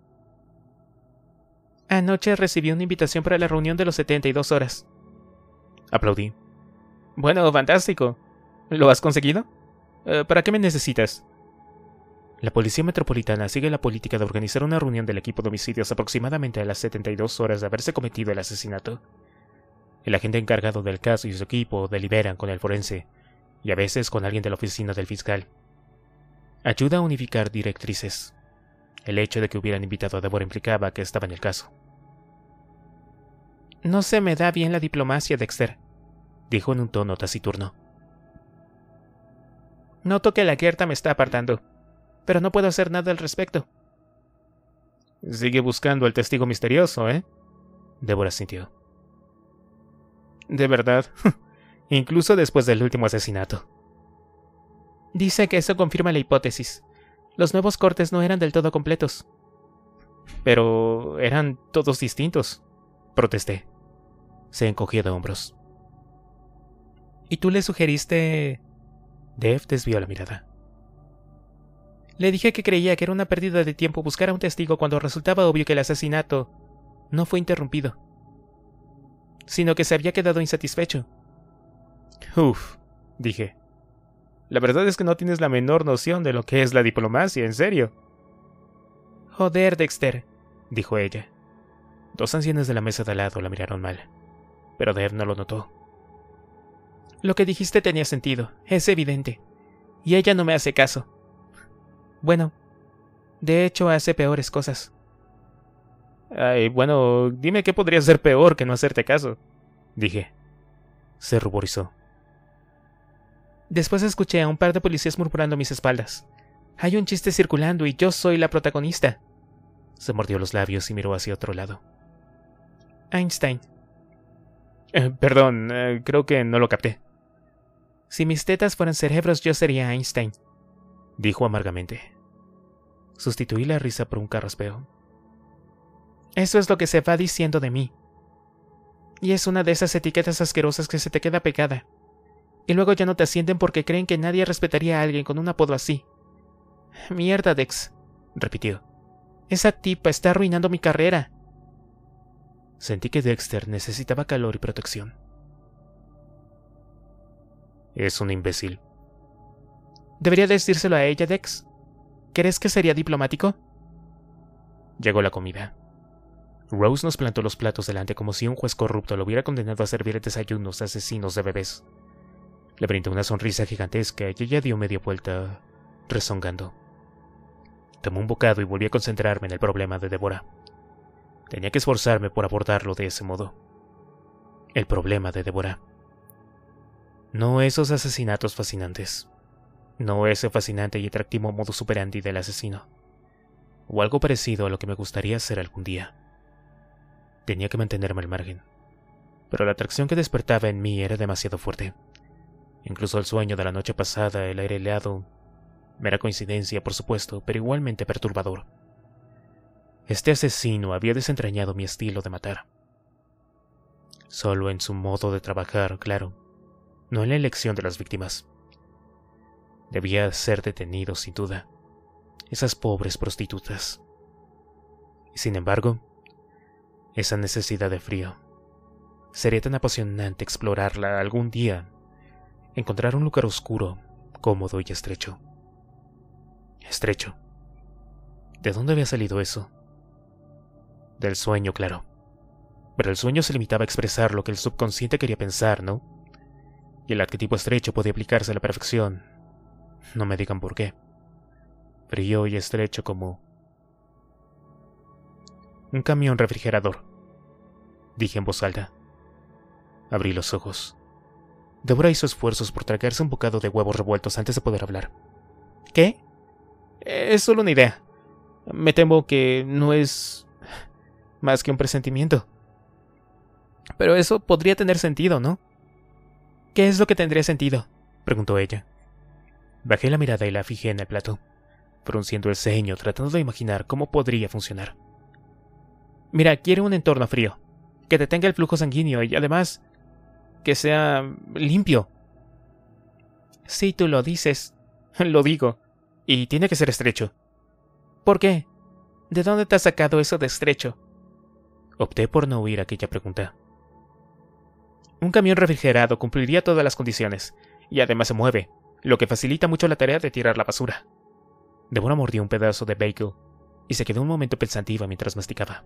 Anoche recibí una invitación para la reunión de los setenta y dos horas. Aplaudí. Bueno, fantástico. ¿Lo has conseguido? Uh, ¿Para qué me necesitas? La Policía Metropolitana sigue la política de organizar una reunión del equipo de homicidios aproximadamente a las setenta y dos horas de haberse cometido el asesinato. El agente encargado del caso y su equipo deliberan con el forense, y a veces con alguien de la oficina del fiscal. Ayuda a unificar directrices. El hecho de que hubieran invitado a Débora implicaba que estaba en el caso. No se me da bien la diplomacia, Dexter, dijo en un tono taciturno. Noto que la Gerta me está apartando, pero no puedo hacer nada al respecto. Sigue buscando al testigo misterioso, ¿eh? Débora sintió. De verdad, incluso después del último asesinato. Dice que eso confirma la hipótesis. Los nuevos cortes no eran del todo completos. Pero eran todos distintos, protesté. Se encogió de hombros. ¿Y tú le sugeriste...? Dev desvió la mirada. Le dije que creía que era una pérdida de tiempo buscar a un testigo cuando resultaba obvio que el asesinato no fue interrumpido, sino que se había quedado insatisfecho. Uf, dije. La verdad es que no tienes la menor noción de lo que es la diplomacia, en serio. Joder, Dexter, dijo ella. Dos ancianos de la mesa de al lado la miraron mal, pero Dev no lo notó. Lo que dijiste tenía sentido, es evidente, y ella no me hace caso. Bueno, de hecho hace peores cosas. Ay, bueno, dime qué podría ser peor que no hacerte caso, dije. Se ruborizó. Después escuché a un par de policías murmurando a mis espaldas. Hay un chiste circulando y yo soy la protagonista. Se mordió los labios y miró hacia otro lado. Einstein. Eh, perdón, eh, creo que no lo capté. Si mis tetas fueran cerebros, yo sería Einstein, dijo amargamente. Sustituí la risa por un carraspeo. Eso es lo que se va diciendo de mí. Y es una de esas etiquetas asquerosas que se te queda pegada. Y luego ya no te ascienden porque creen que nadie respetaría a alguien con un apodo así. Mierda, Dex, repitió. Esa tipa está arruinando mi carrera. Sentí que Dexter necesitaba calor y protección. Es un imbécil. ¿Debería decírselo a ella, Dex? ¿Crees que sería diplomático? Llegó la comida. Rose nos plantó los platos delante como si un juez corrupto lo hubiera condenado a servir desayunos a asesinos de bebés. Le brindé una sonrisa gigantesca y ella dio media vuelta, rezongando. Tomé un bocado y volví a concentrarme en el problema de Débora. Tenía que esforzarme por abordarlo de ese modo. El problema de Débora. No esos asesinatos fascinantes. No ese fascinante y atractivo modus operandi del asesino. O algo parecido a lo que me gustaría hacer algún día. Tenía que mantenerme al margen. Pero la atracción que despertaba en mí era demasiado fuerte. Incluso el sueño de la noche pasada, el aire helado, mera coincidencia, por supuesto, pero igualmente perturbador. Este asesino había desentrañado mi estilo de matar. Solo en su modo de trabajar, claro, no en la elección de las víctimas. Debía ser detenido, sin duda. Esas pobres prostitutas. Y sin embargo, esa necesidad de frío. Sería tan apasionante explorarla algún día. Encontrar un lugar oscuro, cómodo y estrecho. Estrecho. ¿De dónde había salido eso? Del sueño, claro. Pero el sueño se limitaba a expresar lo que el subconsciente quería pensar, ¿no? Y el adjetivo estrecho podía aplicarse a la perfección. No me digan por qué. Frío y estrecho como... un camión refrigerador, dije en voz alta. Abrí los ojos. Débora hizo esfuerzos por tragarse un bocado de huevos revueltos antes de poder hablar. ¿Qué? Es solo una idea. Me temo que no es más que un presentimiento. Pero eso podría tener sentido, ¿no? ¿Qué es lo que tendría sentido?, preguntó ella. Bajé la mirada y la fijé en el plato, frunciendo el ceño tratando de imaginar cómo podría funcionar. Mira, quiero un entorno frío, que detenga el flujo sanguíneo y además que sea limpio. Si tú lo dices, lo digo, y tiene que ser estrecho. ¿Por qué? ¿De dónde te has sacado eso de estrecho? Opté por no oír aquella pregunta. Un camión refrigerado cumpliría todas las condiciones, y además se mueve, lo que facilita mucho la tarea de tirar la basura. Deborah mordió un pedazo de bagel y se quedó un momento pensativa mientras masticaba.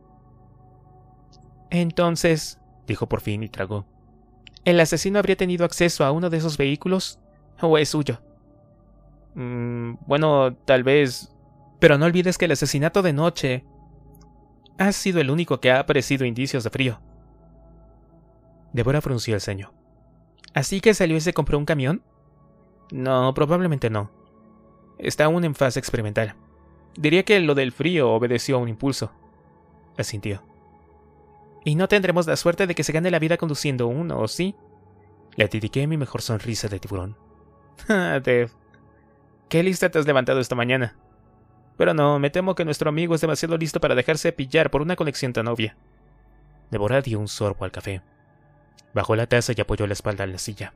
Entonces, dijo por fin y tragó, ¿el asesino habría tenido acceso a uno de esos vehículos? ¿O es suyo? Mm, bueno, tal vez... Pero no olvides que el asesinato de noche ha sido el único que ha aparecido indicios de frío. Deborah frunció el ceño. ¿Así que salió y se compró un camión? No, probablemente no. Está aún en fase experimental. Diría que lo del frío obedeció a un impulso. Asintió. Y no tendremos la suerte de que se gane la vida conduciendo uno, ¿o sí? Le dediqué mi mejor sonrisa de tiburón. Ah, Dev. Qué lista te has levantado esta mañana. Pero no, me temo que nuestro amigo es demasiado listo para dejarse pillar por una conexión tan obvia. Deborah dio un sorbo al café. Bajó la taza y apoyó la espalda en la silla.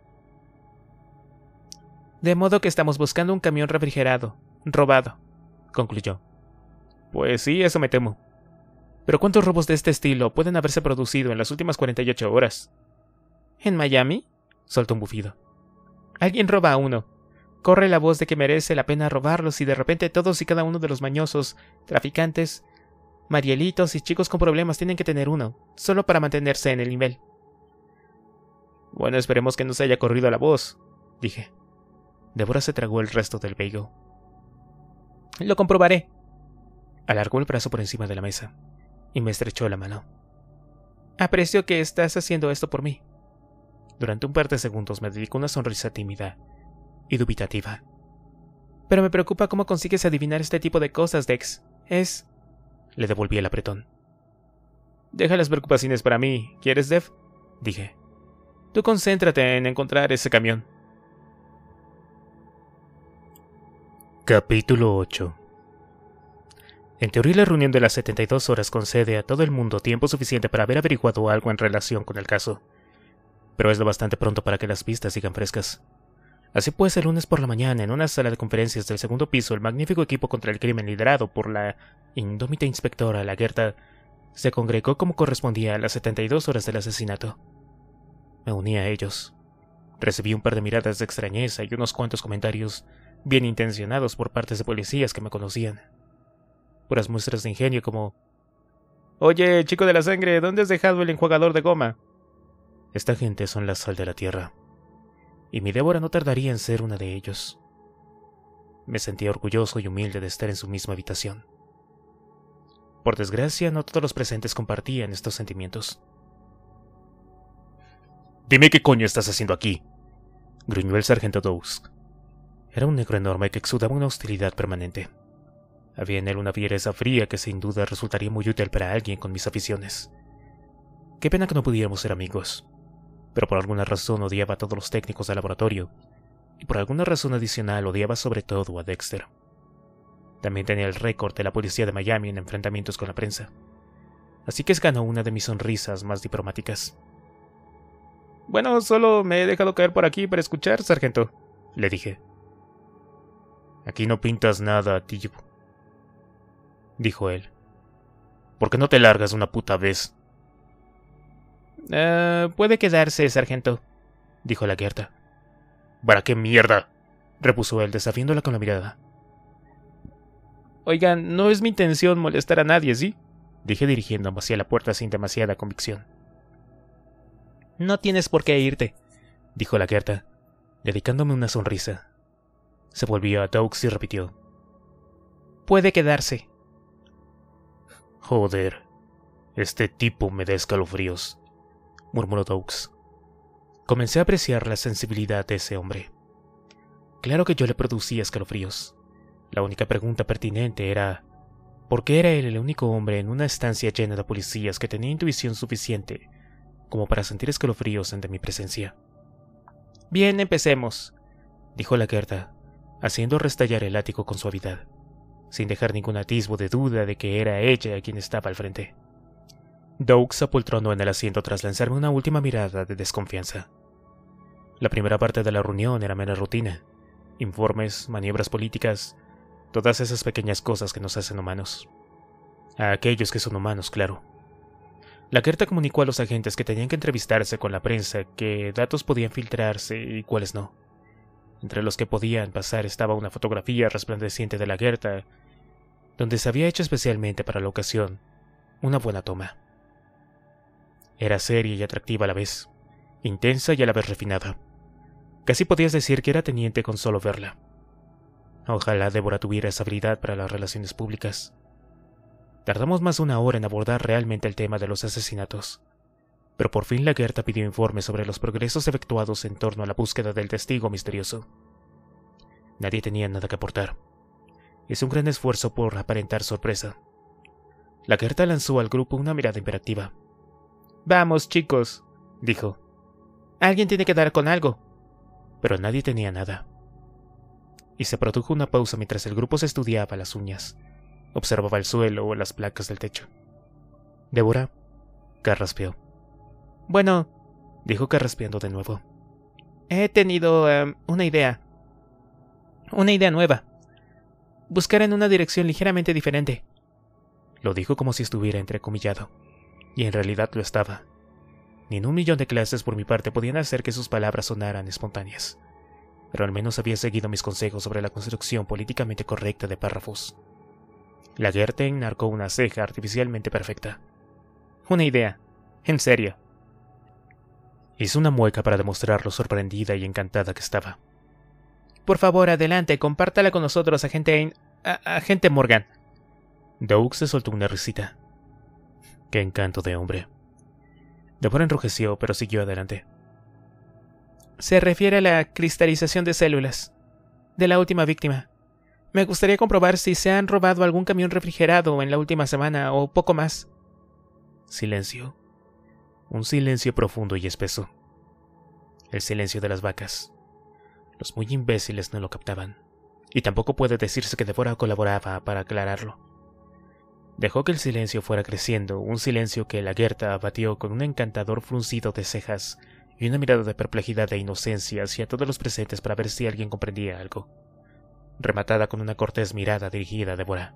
De modo que estamos buscando un camión refrigerado, robado, concluyó. Pues sí, eso me temo. Pero ¿cuántos robos de este estilo pueden haberse producido en las últimas cuarenta y ocho horas? ¿En Miami? Soltó un bufido. Alguien roba a uno. Corre la voz de que merece la pena robarlos y de repente todos y cada uno de los mañosos, traficantes, marielitos y chicos con problemas tienen que tener uno, solo para mantenerse en el nivel. Bueno, esperemos que no se haya corrido la voz, dije. Deborah se tragó el resto del bagel. Lo comprobaré. Alargó el brazo por encima de la mesa y me estrechó la mano. Aprecio que estás haciendo esto por mí. Durante un par de segundos me dedicó una sonrisa tímida y dubitativa. Pero me preocupa cómo consigues adivinar este tipo de cosas, Dex. Es... Le devolví el apretón. Deja las preocupaciones para mí, ¿quieres, Dev? Dije. Tú concéntrate en encontrar ese camión. Capítulo ocho. En teoría la reunión de las setenta y dos horas concede a todo el mundo tiempo suficiente para haber averiguado algo en relación con el caso. Pero es lo bastante pronto para que las pistas sigan frescas. Así pues, el lunes por la mañana, en una sala de conferencias del segundo piso, el magnífico equipo contra el crimen liderado por la indómita inspectora Lagerta se congregó como correspondía a las setenta y dos horas del asesinato. Me uní a ellos. Recibí un par de miradas de extrañeza y unos cuantos comentarios bien intencionados por partes de policías que me conocían. Puras muestras de ingenio como: «Oye, chico de la sangre, ¿dónde has dejado el enjuagador de goma?» Esta gente son la sal de la tierra, y mi Deborah no tardaría en ser una de ellos. Me sentía orgulloso y humilde de estar en su misma habitación. Por desgracia, no todos los presentes compartían estos sentimientos. «Dime qué coño estás haciendo aquí», gruñó el sargento Dawes. Era un negro enorme que exudaba una hostilidad permanente. Había en él una fiereza fría que sin duda resultaría muy útil para alguien con mis aficiones. Qué pena que no pudiéramos ser amigos, pero por alguna razón odiaba a todos los técnicos del laboratorio, y por alguna razón adicional odiaba sobre todo a Dexter. También tenía el récord de la policía de Miami en enfrentamientos con la prensa, así que se ganó una de mis sonrisas más diplomáticas. «Bueno, solo me he dejado caer por aquí para escuchar, sargento», le dije. «Aquí no pintas nada, tío», dijo él. «¿Por qué no te largas una puta vez?» Uh, puede quedarse, sargento», dijo Lagerta. «¿Para qué mierda?», repuso él, desafiándola con la mirada. «Oigan, no es mi intención molestar a nadie, ¿sí?», dije dirigiéndome hacia la puerta sin demasiada convicción. «No tienes por qué irte», dijo Lagerta, dedicándome una sonrisa. Se volvió a Dawes y repitió: «Puede quedarse». «Joder, este tipo me da escalofríos», murmuró Dawes. Comencé a apreciar la sensibilidad de ese hombre. Claro que yo le producía escalofríos. La única pregunta pertinente era: ¿por qué era él el único hombre en una estancia llena de policías que tenía intuición suficiente como para sentir escalofríos ante mi presencia? «Bien, empecemos», dijo Lagerta, haciendo restallar el ático con suavidad, sin dejar ningún atisbo de duda de que era ella quien estaba al frente. Doug se apoltronó en el asiento tras lanzarme una última mirada de desconfianza. La primera parte de la reunión era mera rutina. Informes, maniobras políticas, todas esas pequeñas cosas que nos hacen humanos. A aquellos que son humanos, claro. La carta comunicó a los agentes que tenían que entrevistarse con la prensa, que datos podían filtrarse y cuáles no. Entre los que podían pasar estaba una fotografía resplandeciente de la Gerta, donde se había hecho especialmente para la ocasión una buena toma. Era seria y atractiva a la vez, intensa y a la vez refinada. Casi podías decir que era teniente con solo verla. Ojalá Débora tuviera esa habilidad para las relaciones públicas. Tardamos más de una hora en abordar realmente el tema de los asesinatos, pero por fin la Gerta pidió informes sobre los progresos efectuados en torno a la búsqueda del testigo misterioso. Nadie tenía nada que aportar. Hizo un gran esfuerzo por aparentar sorpresa. La Gerta lanzó al grupo una mirada imperativa. «Vamos, chicos», dijo. «Alguien tiene que dar con algo». Pero nadie tenía nada. Y se produjo una pausa mientras el grupo se estudiaba las uñas. Observaba el suelo o las placas del techo. «Débora», carraspeó. «Bueno», dijo carraspeando de nuevo. «He tenido um, una idea. Una idea nueva. Buscar en una dirección ligeramente diferente». Lo dijo como si estuviera entrecomillado. Y en realidad lo estaba. Ni en un millón de clases por mi parte podían hacer que sus palabras sonaran espontáneas. Pero al menos había seguido mis consejos sobre la construcción políticamente correcta de párrafos. La Gerta enarcó una ceja artificialmente perfecta. «Una idea. En serio». Hizo una mueca para demostrar lo sorprendida y encantada que estaba. «Por favor, adelante, compártala con nosotros, agente Ain... A agente Morgan». Doug se soltó una risita. «Qué encanto de hombre». Débora enrojeció, pero siguió adelante. «Se refiere a la cristalización de células de la última víctima. Me gustaría comprobar si se han robado algún camión refrigerado en la última semana o poco más». Silencio. Un silencio profundo y espeso. El silencio de las vacas. Los muy imbéciles no lo captaban. Y tampoco puede decirse que Débora colaboraba para aclararlo. Dejó que el silencio fuera creciendo, un silencio que la Gerta abatió con un encantador fruncido de cejas y una mirada de perplejidad e inocencia hacia todos los presentes para ver si alguien comprendía algo, rematada con una cortés mirada dirigida a Débora.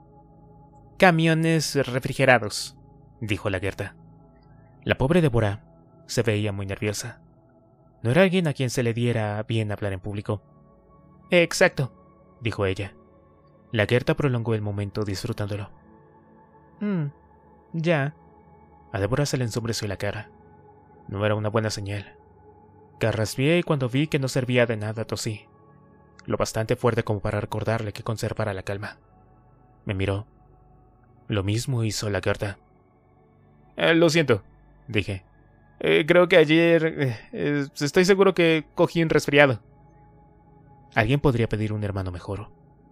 «Camiones refrigerados», dijo la Gerta. La pobre Débora se veía muy nerviosa. No era alguien a quien se le diera bien hablar en público. «Exacto», dijo ella. La Gerta prolongó el momento disfrutándolo. «Mmm, ya». A Débora se le ensombreció la cara. No era una buena señal. Carraspeé y cuando vi que no servía de nada tosí. Lo bastante fuerte como para recordarle que conservara la calma. Me miró. Lo mismo hizo la Gerta. Eh, lo siento, dije. Eh, creo que ayer... Eh, eh, estoy seguro que cogí un resfriado. Alguien podría pedir un hermano mejor.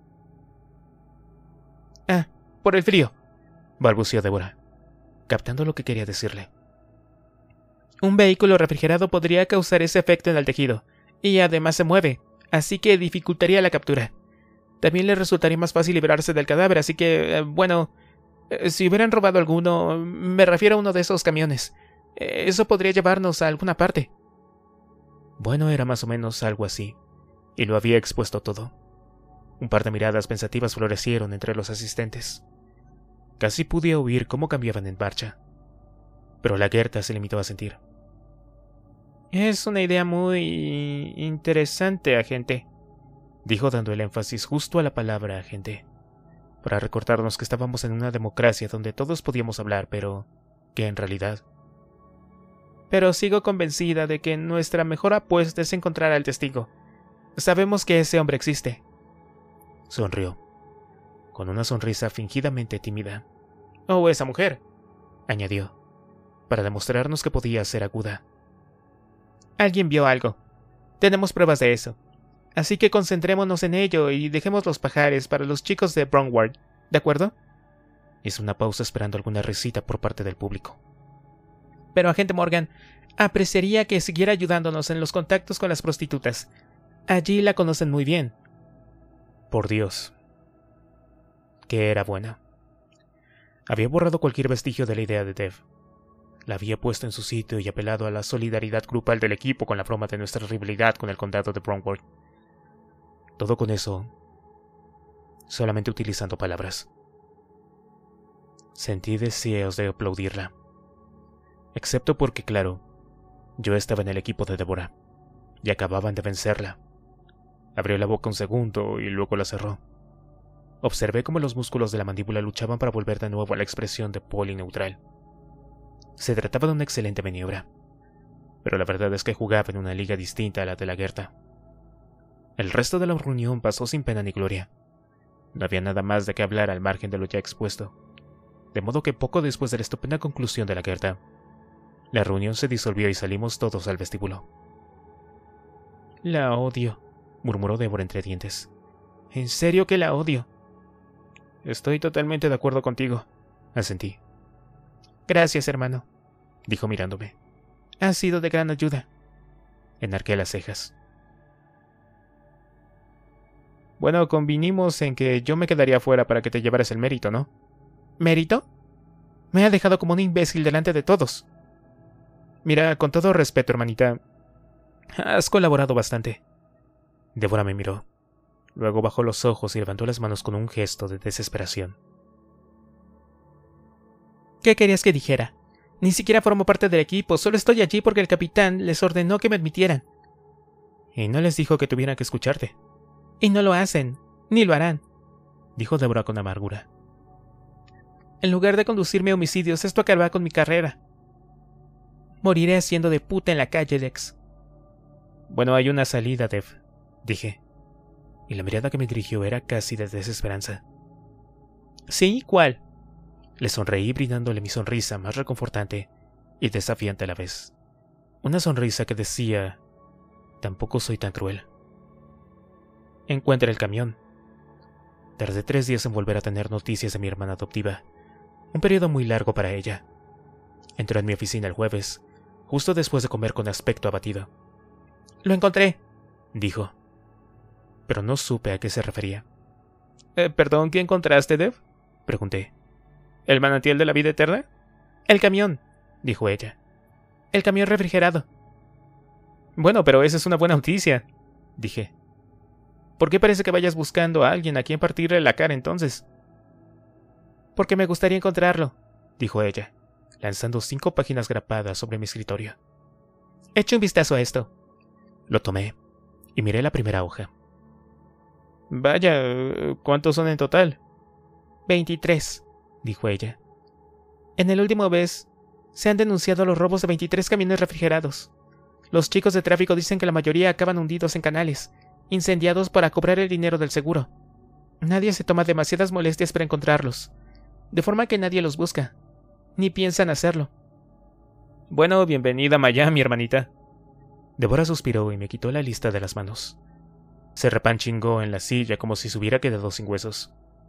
Ah, por el frío, balbuceó Débora, captando lo que quería decirle. Un vehículo refrigerado podría causar ese efecto en el tejido, y además se mueve, así que dificultaría la captura. También le resultaría más fácil librarse del cadáver, así que, eh, bueno, eh, si hubieran robado alguno, me refiero a uno de esos camiones. Eh, eso podría llevarnos a alguna parte. Bueno, era más o menos algo así, y lo había expuesto todo. Un par de miradas pensativas florecieron entre los asistentes. Casi pude oír cómo cambiaban en marcha, pero la Gerta se limitó a sentir. Es una idea muy interesante, agente, dijo dando el énfasis justo a la palabra agente, para recordarnos que estábamos en una democracia donde todos podíamos hablar, pero que en realidad... Pero sigo convencida de que nuestra mejor apuesta es encontrar al testigo. Sabemos que ese hombre existe. Sonrió, con una sonrisa fingidamente tímida. «O esa mujer», añadió, para demostrarnos que podía ser aguda. «Alguien vio algo. Tenemos pruebas de eso. Así que concentrémonos en ello y dejemos los pajares para los chicos de Brownward, ¿de acuerdo?» Hizo una pausa esperando alguna risita por parte del público. «Pero, agente Morgan, apreciaría que siguiera ayudándonos en los contactos con las prostitutas. Allí la conocen muy bien». Por Dios, que era buena. Había borrado cualquier vestigio de la idea de Dev. La había puesto en su sitio y apelado a la solidaridad grupal del equipo con la broma de nuestra rivalidad con el condado de Broward. Todo con eso, solamente utilizando palabras. Sentí deseos de aplaudirla, excepto porque, claro, yo estaba en el equipo de Deborah y acababan de vencerla. Abrió la boca un segundo y luego la cerró. Observé cómo los músculos de la mandíbula luchaban para volver de nuevo a la expresión de poli neutral. Se trataba de una excelente maniobra, pero la verdad es que jugaba en una liga distinta a la de la Gerta. El resto de la reunión pasó sin pena ni gloria. No había nada más de qué hablar al margen de lo ya expuesto, de modo que poco después de la estupenda conclusión de la Gerta, la reunión se disolvió y salimos todos al vestíbulo. «La odio», murmuró Deborah entre dientes. «En serio que la odio». «Estoy totalmente de acuerdo contigo», asentí. «Gracias, hermano», dijo mirándome. «Has sido de gran ayuda». Enarqué las cejas. «Bueno, convinimos en que yo me quedaría fuera para que te llevaras el mérito, ¿no?» «¿Mérito? Me ha dejado como un imbécil delante de todos». «Mira, con todo respeto, hermanita, has colaborado bastante». Deborah me miró. Luego bajó los ojos y levantó las manos con un gesto de desesperación. «¿Qué querías que dijera? Ni siquiera formo parte del equipo, solo estoy allí porque el capitán les ordenó que me admitieran». «Y no les dijo que tuvieran que escucharte». «Y no lo hacen, ni lo harán», dijo Deborah con amargura. «En lugar de conducirme a homicidios, esto acabará con mi carrera. Moriré haciendo de puta en la calle, Lex». «Bueno, hay una salida, Dev», dije, y la mirada que me dirigió era casi de desesperanza. «¿Sí? ¿Cuál?» Le sonreí brindándole mi sonrisa más reconfortante y desafiante a la vez. Una sonrisa que decía: tampoco soy tan cruel. «Encuentra el camión». Tardé tres días en volver a tener noticias de mi hermana adoptiva, un periodo muy largo para ella. Entró en mi oficina el jueves, justo después de comer con aspecto abatido. «Lo encontré», dijo, pero no supe a qué se refería. Eh, «Perdón, ¿qué encontraste, Dev?», pregunté. «¿El manantial de la vida eterna?» «El camión», dijo ella. «El camión refrigerado». «Bueno, pero esa es una buena noticia», dije. «¿Por qué parece que vayas buscando a alguien a quien partirle la cara entonces?» «Porque me gustaría encontrarlo», dijo ella, lanzando cinco páginas grapadas sobre mi escritorio. «Eche un vistazo a esto». Lo tomé y miré la primera hoja. «Vaya, ¿cuántos son en total?» «Veintitrés», dijo ella. «En el último mes se han denunciado los robos de veintitrés camiones refrigerados. Los chicos de tráfico dicen que la mayoría acaban hundidos en canales, incendiados para cobrar el dinero del seguro. Nadie se toma demasiadas molestias para encontrarlos, de forma que nadie los busca, ni piensan hacerlo». «Bueno, bienvenida a Miami, hermanita». Deborah suspiró y me quitó la lista de las manos. Se repanchingó en la silla como si se hubiera quedado sin huesos.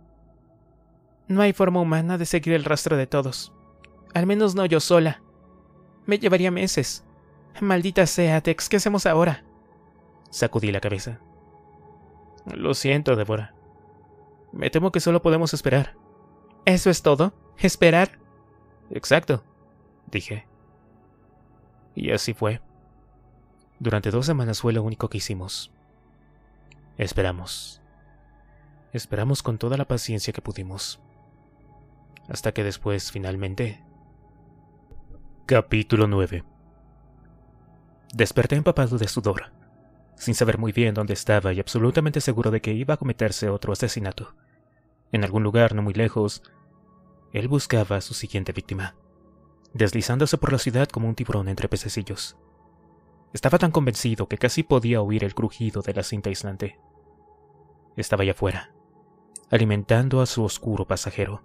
«No hay forma humana de seguir el rastro de todos. Al menos no yo sola. Me llevaría meses. Maldita sea, Tex, ¿qué hacemos ahora?» Sacudí la cabeza. «Lo siento, Deborah. Me temo que solo podemos esperar». «¿Eso es todo? ¿Esperar?» «Exacto», dije. Y así fue. Durante dos semanas fue lo único que hicimos. Esperamos. Esperamos con toda la paciencia que pudimos. Hasta que después, finalmente... Capítulo nueve. Desperté empapado de sudor, sin saber muy bien dónde estaba y absolutamente seguro de que iba a cometerse otro asesinato. En algún lugar no muy lejos, él buscaba a su siguiente víctima, deslizándose por la ciudad como un tiburón entre pececillos. Estaba tan convencido que casi podía oír el crujido de la cinta aislante. Estaba allá afuera, alimentando a su oscuro pasajero.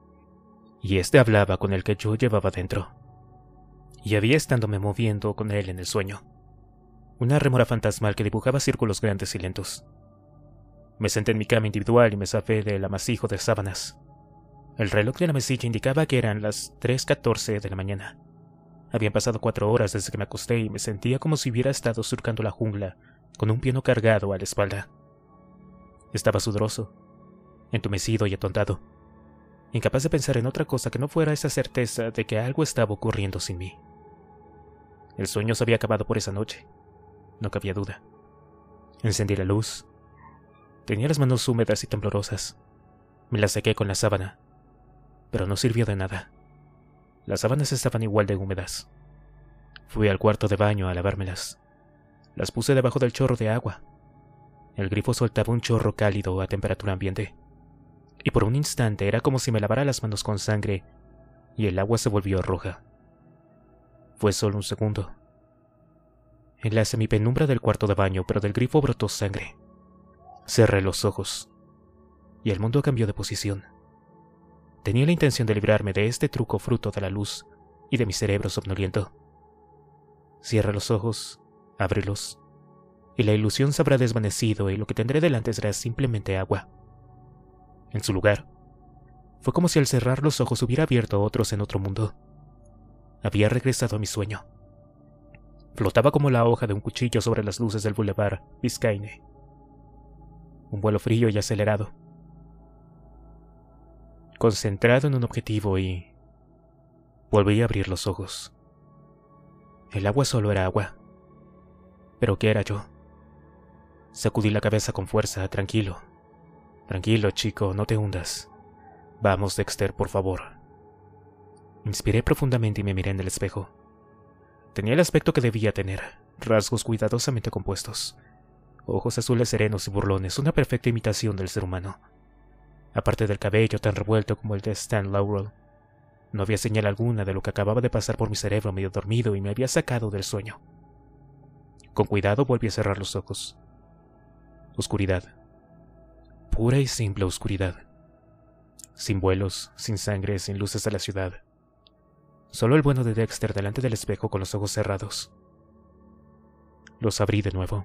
Y este hablaba con el que yo llevaba dentro. Y había estándome moviendo con él en el sueño. Una rémora fantasmal que dibujaba círculos grandes y lentos. Me senté en mi cama individual y me zafé del amasijo de sábanas. El reloj de la mesilla indicaba que eran las tres catorce de la mañana. Habían pasado cuatro horas desde que me acosté y me sentía como si hubiera estado surcando la jungla con un piano cargado a la espalda. Estaba sudoroso, entumecido y atontado. incapaz de pensar en otra cosa que no fuera esa certeza de que algo estaba ocurriendo sin mí. El sueño se había acabado por esa noche, no cabía duda. Encendí la luz. Tenía las manos húmedas y temblorosas. Me las sequé con la sábana, pero no sirvió de nada. Las sábanas estaban igual de húmedas. Fui al cuarto de baño a lavármelas. Las puse debajo del chorro de agua. El grifo soltaba un chorro cálido a temperatura ambiente, y por un instante era como si me lavara las manos con sangre y el agua se volvió roja. Fue solo un segundo. En la semipenumbra del cuarto de baño, pero del grifo brotó sangre. Cerré los ojos, y el mundo cambió de posición. Tenía la intención de librarme de este truco fruto de la luz y de mi cerebro somnoliento. Cierra los ojos, ábrelos, y la ilusión se habrá desvanecido y lo que tendré delante será simplemente agua. En su lugar, fue como si al cerrar los ojos hubiera abierto otros en otro mundo. Había regresado a mi sueño. Flotaba como la hoja de un cuchillo sobre las luces del Boulevard Biscayne. Un vuelo frío y acelerado. Concentrado en un objetivo y... volví a abrir los ojos. El agua solo era agua. ¿Pero qué era yo? Sacudí la cabeza con fuerza, tranquilo. Tranquilo, chico, no te hundas. Vamos, Dexter, por favor. Inspiré profundamente y me miré en el espejo. Tenía el aspecto que debía tener, rasgos cuidadosamente compuestos. Ojos azules serenos y burlones, una perfecta imitación del ser humano. Aparte del cabello tan revuelto como el de Stan Laurel, no había señal alguna de lo que acababa de pasar por mi cerebro medio dormido y me había sacado del sueño. Con cuidado volví a cerrar los ojos. Oscuridad. Pura y simple oscuridad. Sin vuelos, sin sangre, sin luces de la ciudad. Solo el bueno de Dexter delante del espejo con los ojos cerrados. Los abrí de nuevo.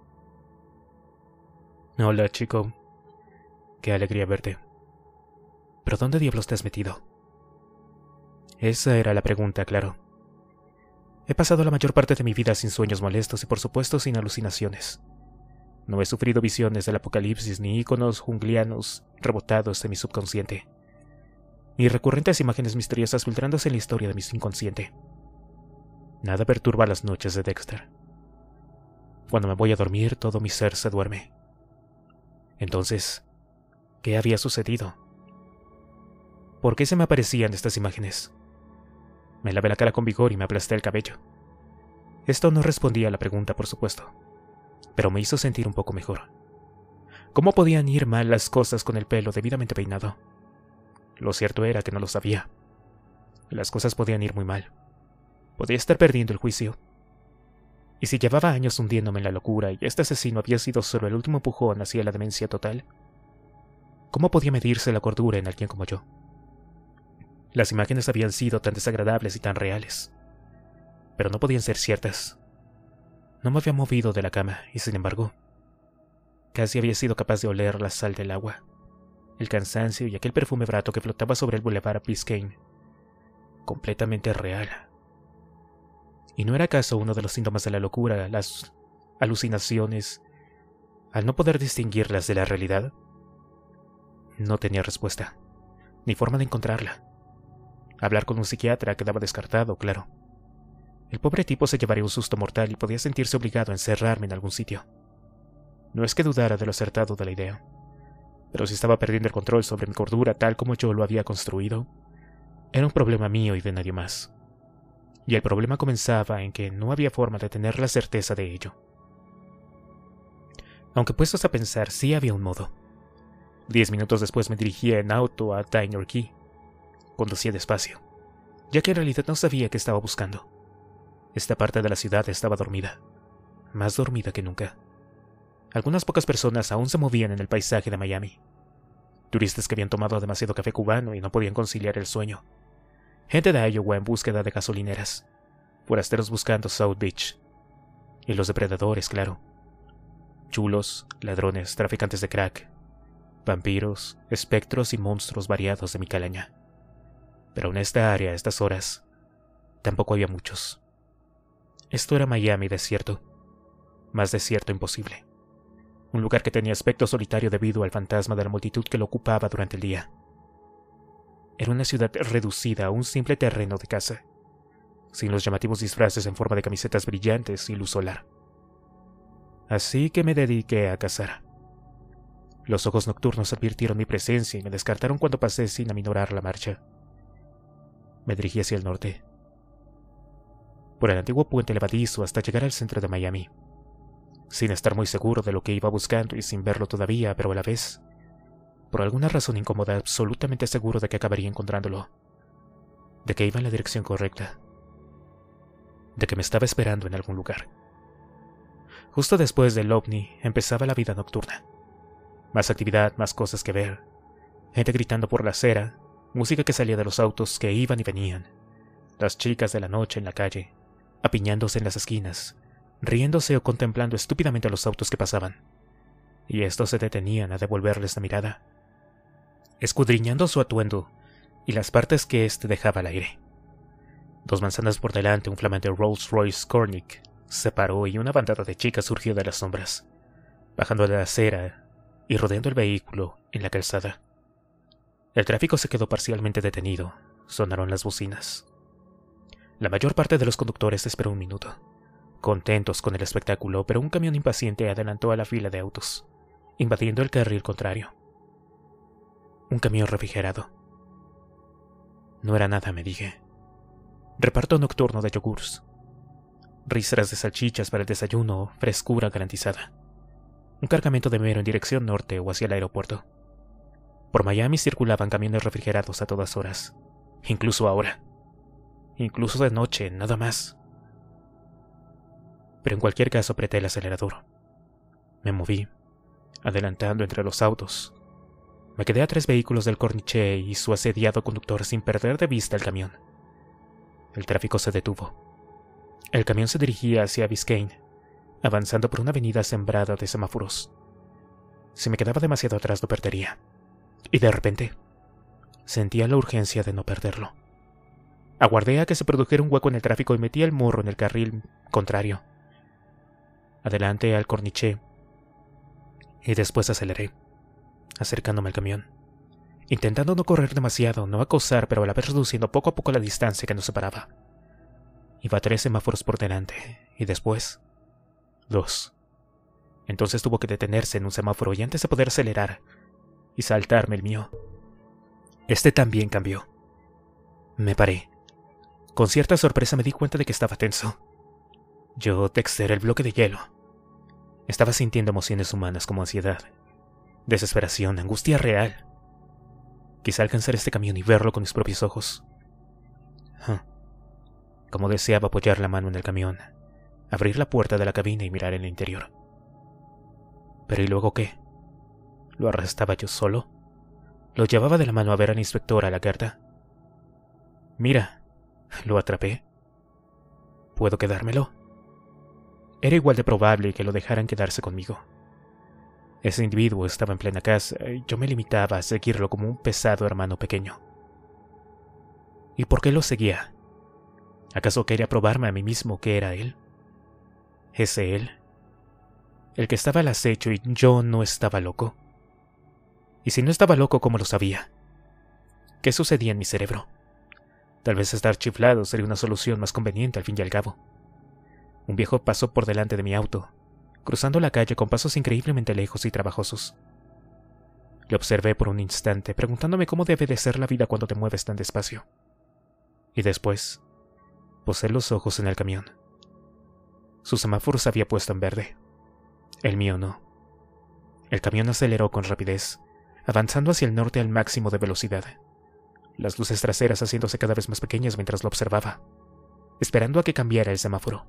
Hola, chico. Qué alegría verte. ¿Pero dónde diablos te has metido? Esa era la pregunta, claro. He pasado la mayor parte de mi vida sin sueños molestos y por supuesto sin alucinaciones. No he sufrido visiones del apocalipsis ni íconos junglianos rebotados en mi subconsciente, ni recurrentes imágenes misteriosas filtrándose en la historia de mi inconsciente. Nada perturba las noches de Dexter. Cuando me voy a dormir, todo mi ser se duerme. Entonces, ¿qué había sucedido? ¿Por qué se me aparecían estas imágenes? Me lavé la cara con vigor y me aplasté el cabello. Esto no respondía a la pregunta, por supuesto, pero me hizo sentir un poco mejor. ¿Cómo podían ir mal las cosas con el pelo debidamente peinado? Lo cierto era que no lo sabía. Las cosas podían ir muy mal. Podía estar perdiendo el juicio. ¿Y si llevaba años hundiéndome en la locura y este asesino había sido solo el último empujón hacia la demencia total? ¿Cómo podía medirse la cordura en alguien como yo? Las imágenes habían sido tan desagradables y tan reales, pero no podían ser ciertas. No me había movido de la cama y, sin embargo, casi había sido capaz de oler la sal del agua, el cansancio y aquel perfume barato que flotaba sobre el Boulevard Biscayne. Completamente real. ¿Y no era acaso uno de los síntomas de la locura, las alucinaciones, al no poder distinguirlas de la realidad? No tenía respuesta, ni forma de encontrarla. Hablar con un psiquiatra quedaba descartado, claro. El pobre tipo se llevaría un susto mortal y podía sentirse obligado a encerrarme en algún sitio. No es que dudara de lo acertado de la idea, pero si estaba perdiendo el control sobre mi cordura tal como yo lo había construido, era un problema mío y de nadie más. Y el problema comenzaba en que no había forma de tener la certeza de ello. Aunque puestos a pensar, sí había un modo. Diez minutos después me dirigía en auto a Diner Key. Conducía despacio, ya que en realidad no sabía qué estaba buscando. Esta parte de la ciudad estaba dormida, más dormida que nunca. Algunas pocas personas aún se movían en el paisaje de Miami. Turistas que habían tomado demasiado café cubano y no podían conciliar el sueño. Gente de Iowa en búsqueda de gasolineras. Forasteros buscando South Beach. Y los depredadores, claro. Chulos, ladrones, traficantes de crack, vampiros, espectros y monstruos variados de mi calaña. Pero en esta área, a estas horas, tampoco había muchos. Esto era Miami desierto. Más desierto imposible. Un lugar que tenía aspecto solitario debido al fantasma de la multitud que lo ocupaba durante el día. era una ciudad reducida a un simple terreno de caza, sin los llamativos disfraces en forma de camisetas brillantes y luz solar. Así que me dediqué a cazar. Los ojos nocturnos advirtieron mi presencia y me descartaron cuando pasé sin aminorar la marcha. Me dirigí hacia el norte, por el antiguo puente levadizo hasta llegar al centro de Miami, sin estar muy seguro de lo que iba buscando y sin verlo todavía, pero a la vez, por alguna razón incómoda, absolutamente seguro de que acabaría encontrándolo, de que iba en la dirección correcta, de que me estaba esperando en algún lugar. Justo después del ovni empezaba la vida nocturna. Más actividad, más cosas que ver, gente gritando por la acera, música que salía de los autos que iban y venían, las chicas de la noche en la calle, apiñándose en las esquinas, riéndose o contemplando estúpidamente a los autos que pasaban, y estos se detenían a devolverles la mirada, escudriñando su atuendo y las partes que éste dejaba al aire. Dos manzanas por delante, un flamante Rolls Royce Cornic se paró y una bandada de chicas surgió de las sombras, bajando de la acera y rodeando el vehículo en la calzada. El tráfico se quedó parcialmente detenido, sonaron las bocinas. La mayor parte de los conductores esperó un minuto, contentos con el espectáculo, pero un camión impaciente adelantó a la fila de autos, invadiendo el carril contrario. Un camión refrigerado. No era nada, me dije. Reparto nocturno de yogurts. Ristras de salchichas para el desayuno, frescura garantizada. Un cargamento de mero en dirección norte o hacia el aeropuerto. Por Miami circulaban camiones refrigerados a todas horas, incluso ahora. Incluso de noche, nada más. Pero en cualquier caso apreté el acelerador. Me moví, adelantando entre los autos. Me quedé a tres vehículos del Corniche y su asediado conductor sin perder de vista el camión. El tráfico se detuvo. El camión se dirigía hacia Biscayne, avanzando por una avenida sembrada de semáforos. Si me quedaba demasiado atrás lo perdería. Y de repente, sentía la urgencia de no perderlo. Aguardé a que se produjera un hueco en el tráfico y metí el morro en el carril contrario. Adelante al Corniche. Y después aceleré, acercándome al camión, intentando no correr demasiado, no acosar, pero a la vez reduciendo poco a poco la distancia que nos separaba. Iba tres semáforos por delante, y después, dos. Entonces tuvo que detenerse en un semáforo y antes de poder acelerar y saltarme el mío, este también cambió. Me paré. Con cierta sorpresa me di cuenta de que estaba tenso. Yo, Dexter, el bloque de hielo. Estaba sintiendo emociones humanas como ansiedad, desesperación, angustia real. Quizá alcanzar este camión y verlo con mis propios ojos. Huh. Como deseaba apoyar la mano en el camión, abrir la puerta de la cabina y mirar en el interior. Pero ¿y luego qué? ¿Lo arrastraba yo solo? ¿Lo llevaba de la mano a ver a la inspectora Lagarta? Mira, lo atrapé. ¿Puedo quedármelo? Era igual de probable que lo dejaran quedarse conmigo. Ese individuo estaba en plena casa y yo me limitaba a seguirlo como un pesado hermano pequeño. ¿Y por qué lo seguía? ¿Acaso quería probarme a mí mismo que era él? ¿Ese él? El que estaba al acecho y yo no estaba loco. Y si no estaba loco, ¿cómo lo sabía? ¿Qué sucedía en mi cerebro? Tal vez estar chiflado sería una solución más conveniente al fin y al cabo. Un viejo pasó por delante de mi auto, cruzando la calle con pasos increíblemente lejos y trabajosos. Le observé por un instante, preguntándome cómo debe de ser la vida cuando te mueves tan despacio. Y después, posé los ojos en el camión. Su semáforo se había puesto en verde. El mío no. El camión aceleró con rapidez, avanzando hacia el norte al máximo de velocidad, las luces traseras haciéndose cada vez más pequeñas mientras lo observaba, esperando a que cambiara el semáforo.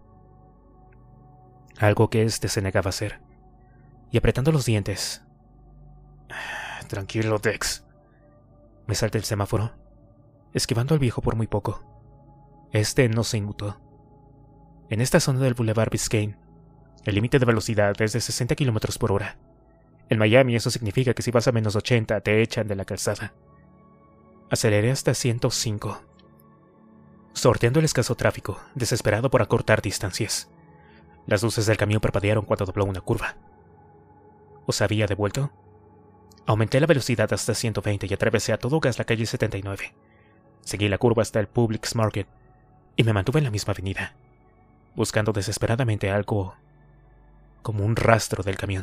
Algo que éste se negaba a hacer, y apretando los dientes. Tranquilo, Dex. Me salté el semáforo, esquivando al viejo por muy poco. Este no se inmutó. En esta zona del Boulevard Biscayne, el límite de velocidad es de sesenta kilómetros por hora. En Miami eso significa que si vas a menos ochenta te echan de la calzada. Aceleré hasta ciento cinco, sorteando el escaso tráfico, desesperado por acortar distancias. Las luces del camión parpadearon cuando dobló una curva. ¿Os había devuelto? Aumenté la velocidad hasta ciento veinte y atravesé a todo gas la calle setenta y nueve. Seguí la curva hasta el Publix Market y me mantuve en la misma avenida, buscando desesperadamente algo como un rastro del camión.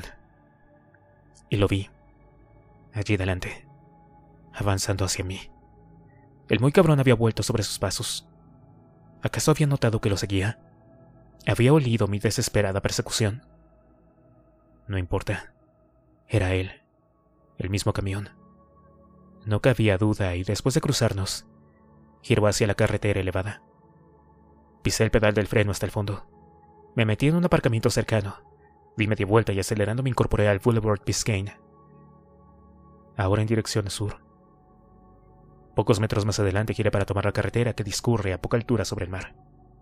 Y lo vi, allí delante, avanzando hacia mí. El muy cabrón había vuelto sobre sus pasos. ¿Acaso había notado que lo seguía? ¿Había olido mi desesperada persecución? No importa. Era él, el mismo camión. No cabía duda y después de cruzarnos, giró hacia la carretera elevada. Pisé el pedal del freno hasta el fondo. Me metí en un aparcamiento cercano. Di media vuelta y acelerando me incorporé al Boulevard Biscayne, ahora en dirección sur. Pocos metros más adelante giré para tomar la carretera que discurre a poca altura sobre el mar.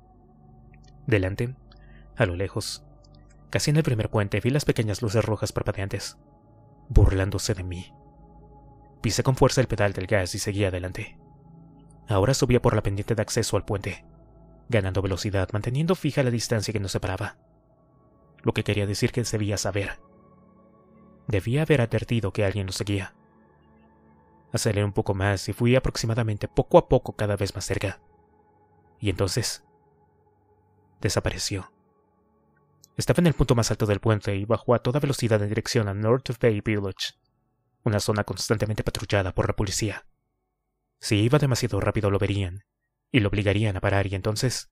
Delante, a lo lejos, casi en el primer puente, vi las pequeñas luces rojas parpadeantes, burlándose de mí. Pisé con fuerza el pedal del gas y seguí adelante. Ahora subía por la pendiente de acceso al puente, ganando velocidad, manteniendo fija la distancia que nos separaba. Lo que quería decir que debía saber. Debía haber advertido que alguien lo seguía. Aceleré un poco más y fui aproximadamente poco a poco cada vez más cerca. Y entonces desapareció. Estaba en el punto más alto del puente y bajó a toda velocidad en dirección a North Bay Village, una zona constantemente patrullada por la policía. Si iba demasiado rápido lo verían y lo obligarían a parar, y entonces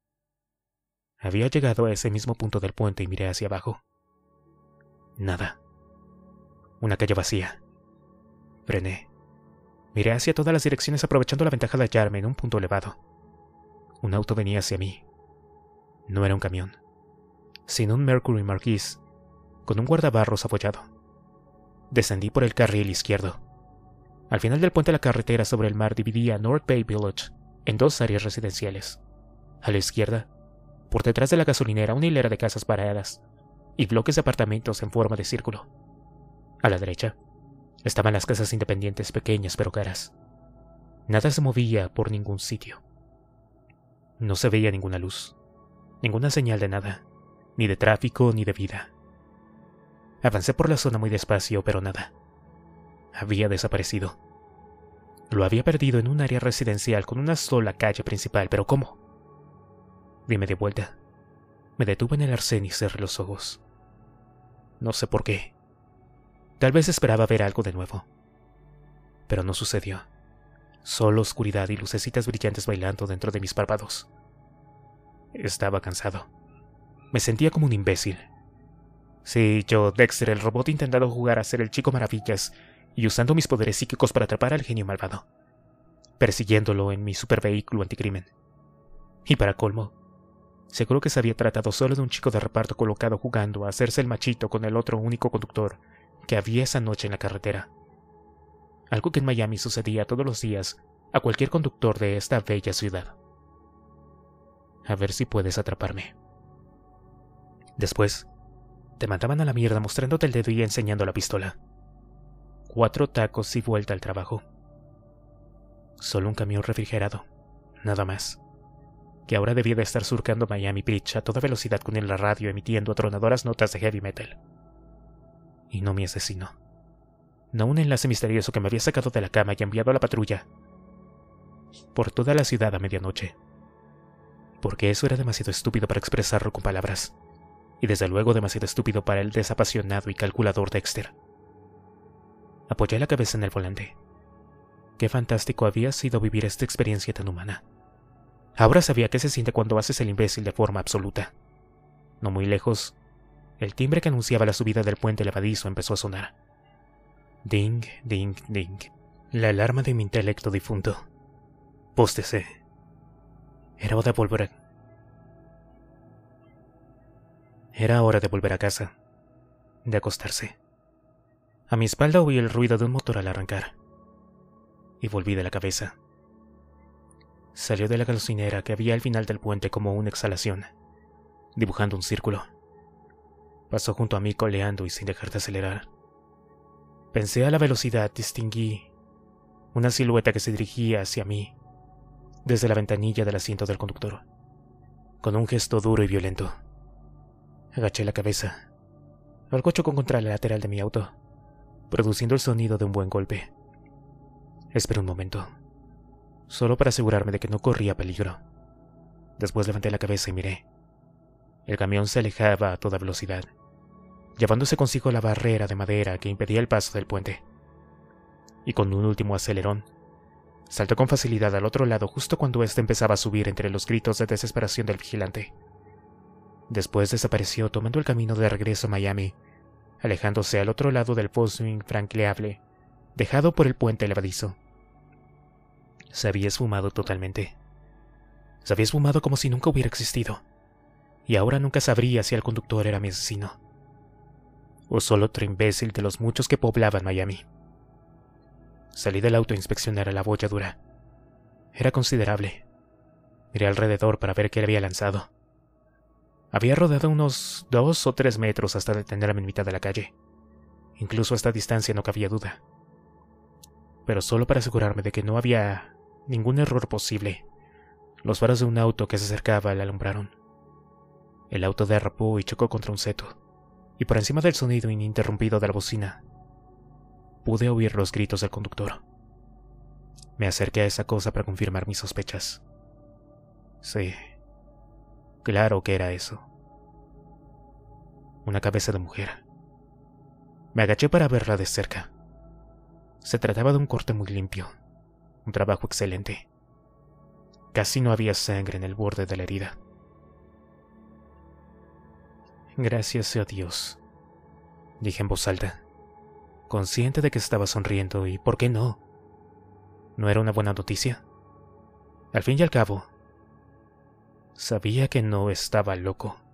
había llegado a ese mismo punto del puente y miré hacia abajo. Nada. Una calle vacía. Frené. Miré hacia todas las direcciones aprovechando la ventaja de hallarme en un punto elevado. Un auto venía hacia mí. No era un camión, sino un Mercury Marquis con un guardabarros apoyado. Descendí por el carril izquierdo. Al final del puente la carretera sobre el mar dividía North Bay Village en dos áreas residenciales. A la izquierda, por detrás de la gasolinera, una hilera de casas paradas y bloques de apartamentos en forma de círculo. A la derecha, estaban las casas independientes pequeñas pero caras. Nada se movía por ningún sitio. No se veía ninguna luz, ninguna señal de nada, ni de tráfico ni de vida. Avancé por la zona muy despacio, pero nada. Había desaparecido. Lo había perdido en un área residencial con una sola calle principal, pero ¿cómo? Di media vuelta. Me detuve en el arcén y cerré los ojos. No sé por qué. Tal vez esperaba ver algo de nuevo. Pero no sucedió. Solo oscuridad y lucecitas brillantes bailando dentro de mis párpados. Estaba cansado. Me sentía como un imbécil. Sí, yo, Dexter, el robot, intentando jugar a ser el chico maravillas y usando mis poderes psíquicos para atrapar al genio malvado, persiguiéndolo en mi supervehículo anticrimen. Y para colmo, seguro que se había tratado solo de un chico de reparto colocado jugando a hacerse el machito con el otro único conductor que había esa noche en la carretera. Algo que en Miami sucedía todos los días a cualquier conductor de esta bella ciudad. A ver si puedes atraparme. Después, te mandaban a la mierda mostrándote el dedo y enseñando la pistola. Cuatro tacos y vuelta al trabajo. Solo un camión refrigerado, nada más, que ahora debía de estar surcando Miami Beach a toda velocidad con la radio emitiendo atronadoras notas de heavy metal. Y no mi asesino. No un enlace misterioso que me había sacado de la cama y enviado a la patrulla por toda la ciudad a medianoche. Porque eso era demasiado estúpido para expresarlo con palabras. Y desde luego demasiado estúpido para el desapasionado y calculador Dexter. Apoyé la cabeza en el volante. Qué fantástico había sido vivir esta experiencia tan humana. Ahora sabía qué se siente cuando haces el imbécil de forma absoluta. No muy lejos, el timbre que anunciaba la subida del puente levadizo empezó a sonar. Ding, ding, ding. La alarma de mi intelecto difunto. Póstese. Era hora de volver a... Era hora de volver a casa. De acostarse. A mi espalda oí el ruido de un motor al arrancar. Y volví de la cabeza. Salió de la gasolinera que había al final del puente como una exhalación, dibujando un círculo. Pasó junto a mí coleando y sin dejar de acelerar. Pensé a la velocidad, distinguí una silueta que se dirigía hacia mí desde la ventanilla del asiento del conductor, con un gesto duro y violento. Agaché la cabeza. Algo chocó contra la lateral de mi auto, produciendo el sonido de un buen golpe. Esperé un momento, solo para asegurarme de que no corría peligro. Después levanté la cabeza y miré. El camión se alejaba a toda velocidad, llevándose consigo la barrera de madera que impedía el paso del puente. Y con un último acelerón, saltó con facilidad al otro lado justo cuando éste empezaba a subir entre los gritos de desesperación del vigilante. Después desapareció tomando el camino de regreso a Miami, alejándose al otro lado del foso infranqueable, dejado por el puente levadizo. Se había esfumado totalmente. Se había esfumado como si nunca hubiera existido, y ahora nunca sabría si el conductor era mi asesino, o solo otro imbécil de los muchos que poblaban Miami. Salí del auto a inspeccionar la bolladura. Era considerable. Miré alrededor para ver qué le había lanzado. Había rodado unos dos o tres metros hasta detenerme en mitad de la calle. Incluso a esta distancia no cabía duda. Pero solo para asegurarme de que no había ningún error posible, los faros de un auto que se acercaba le alumbraron. El auto derrapó y chocó contra un seto, y por encima del sonido ininterrumpido de la bocina, pude oír los gritos del conductor. Me acerqué a esa cosa para confirmar mis sospechas. Sí, claro que era eso. Una cabeza de mujer. Me agaché para verla de cerca. Se trataba de un corte muy limpio, un trabajo excelente. Casi no había sangre en el borde de la herida. Gracias sea Dios, dije en voz alta, consciente de que estaba sonriendo y, ¿por qué no? ¿No era una buena noticia? Al fin y al cabo, sabía que no estaba loco.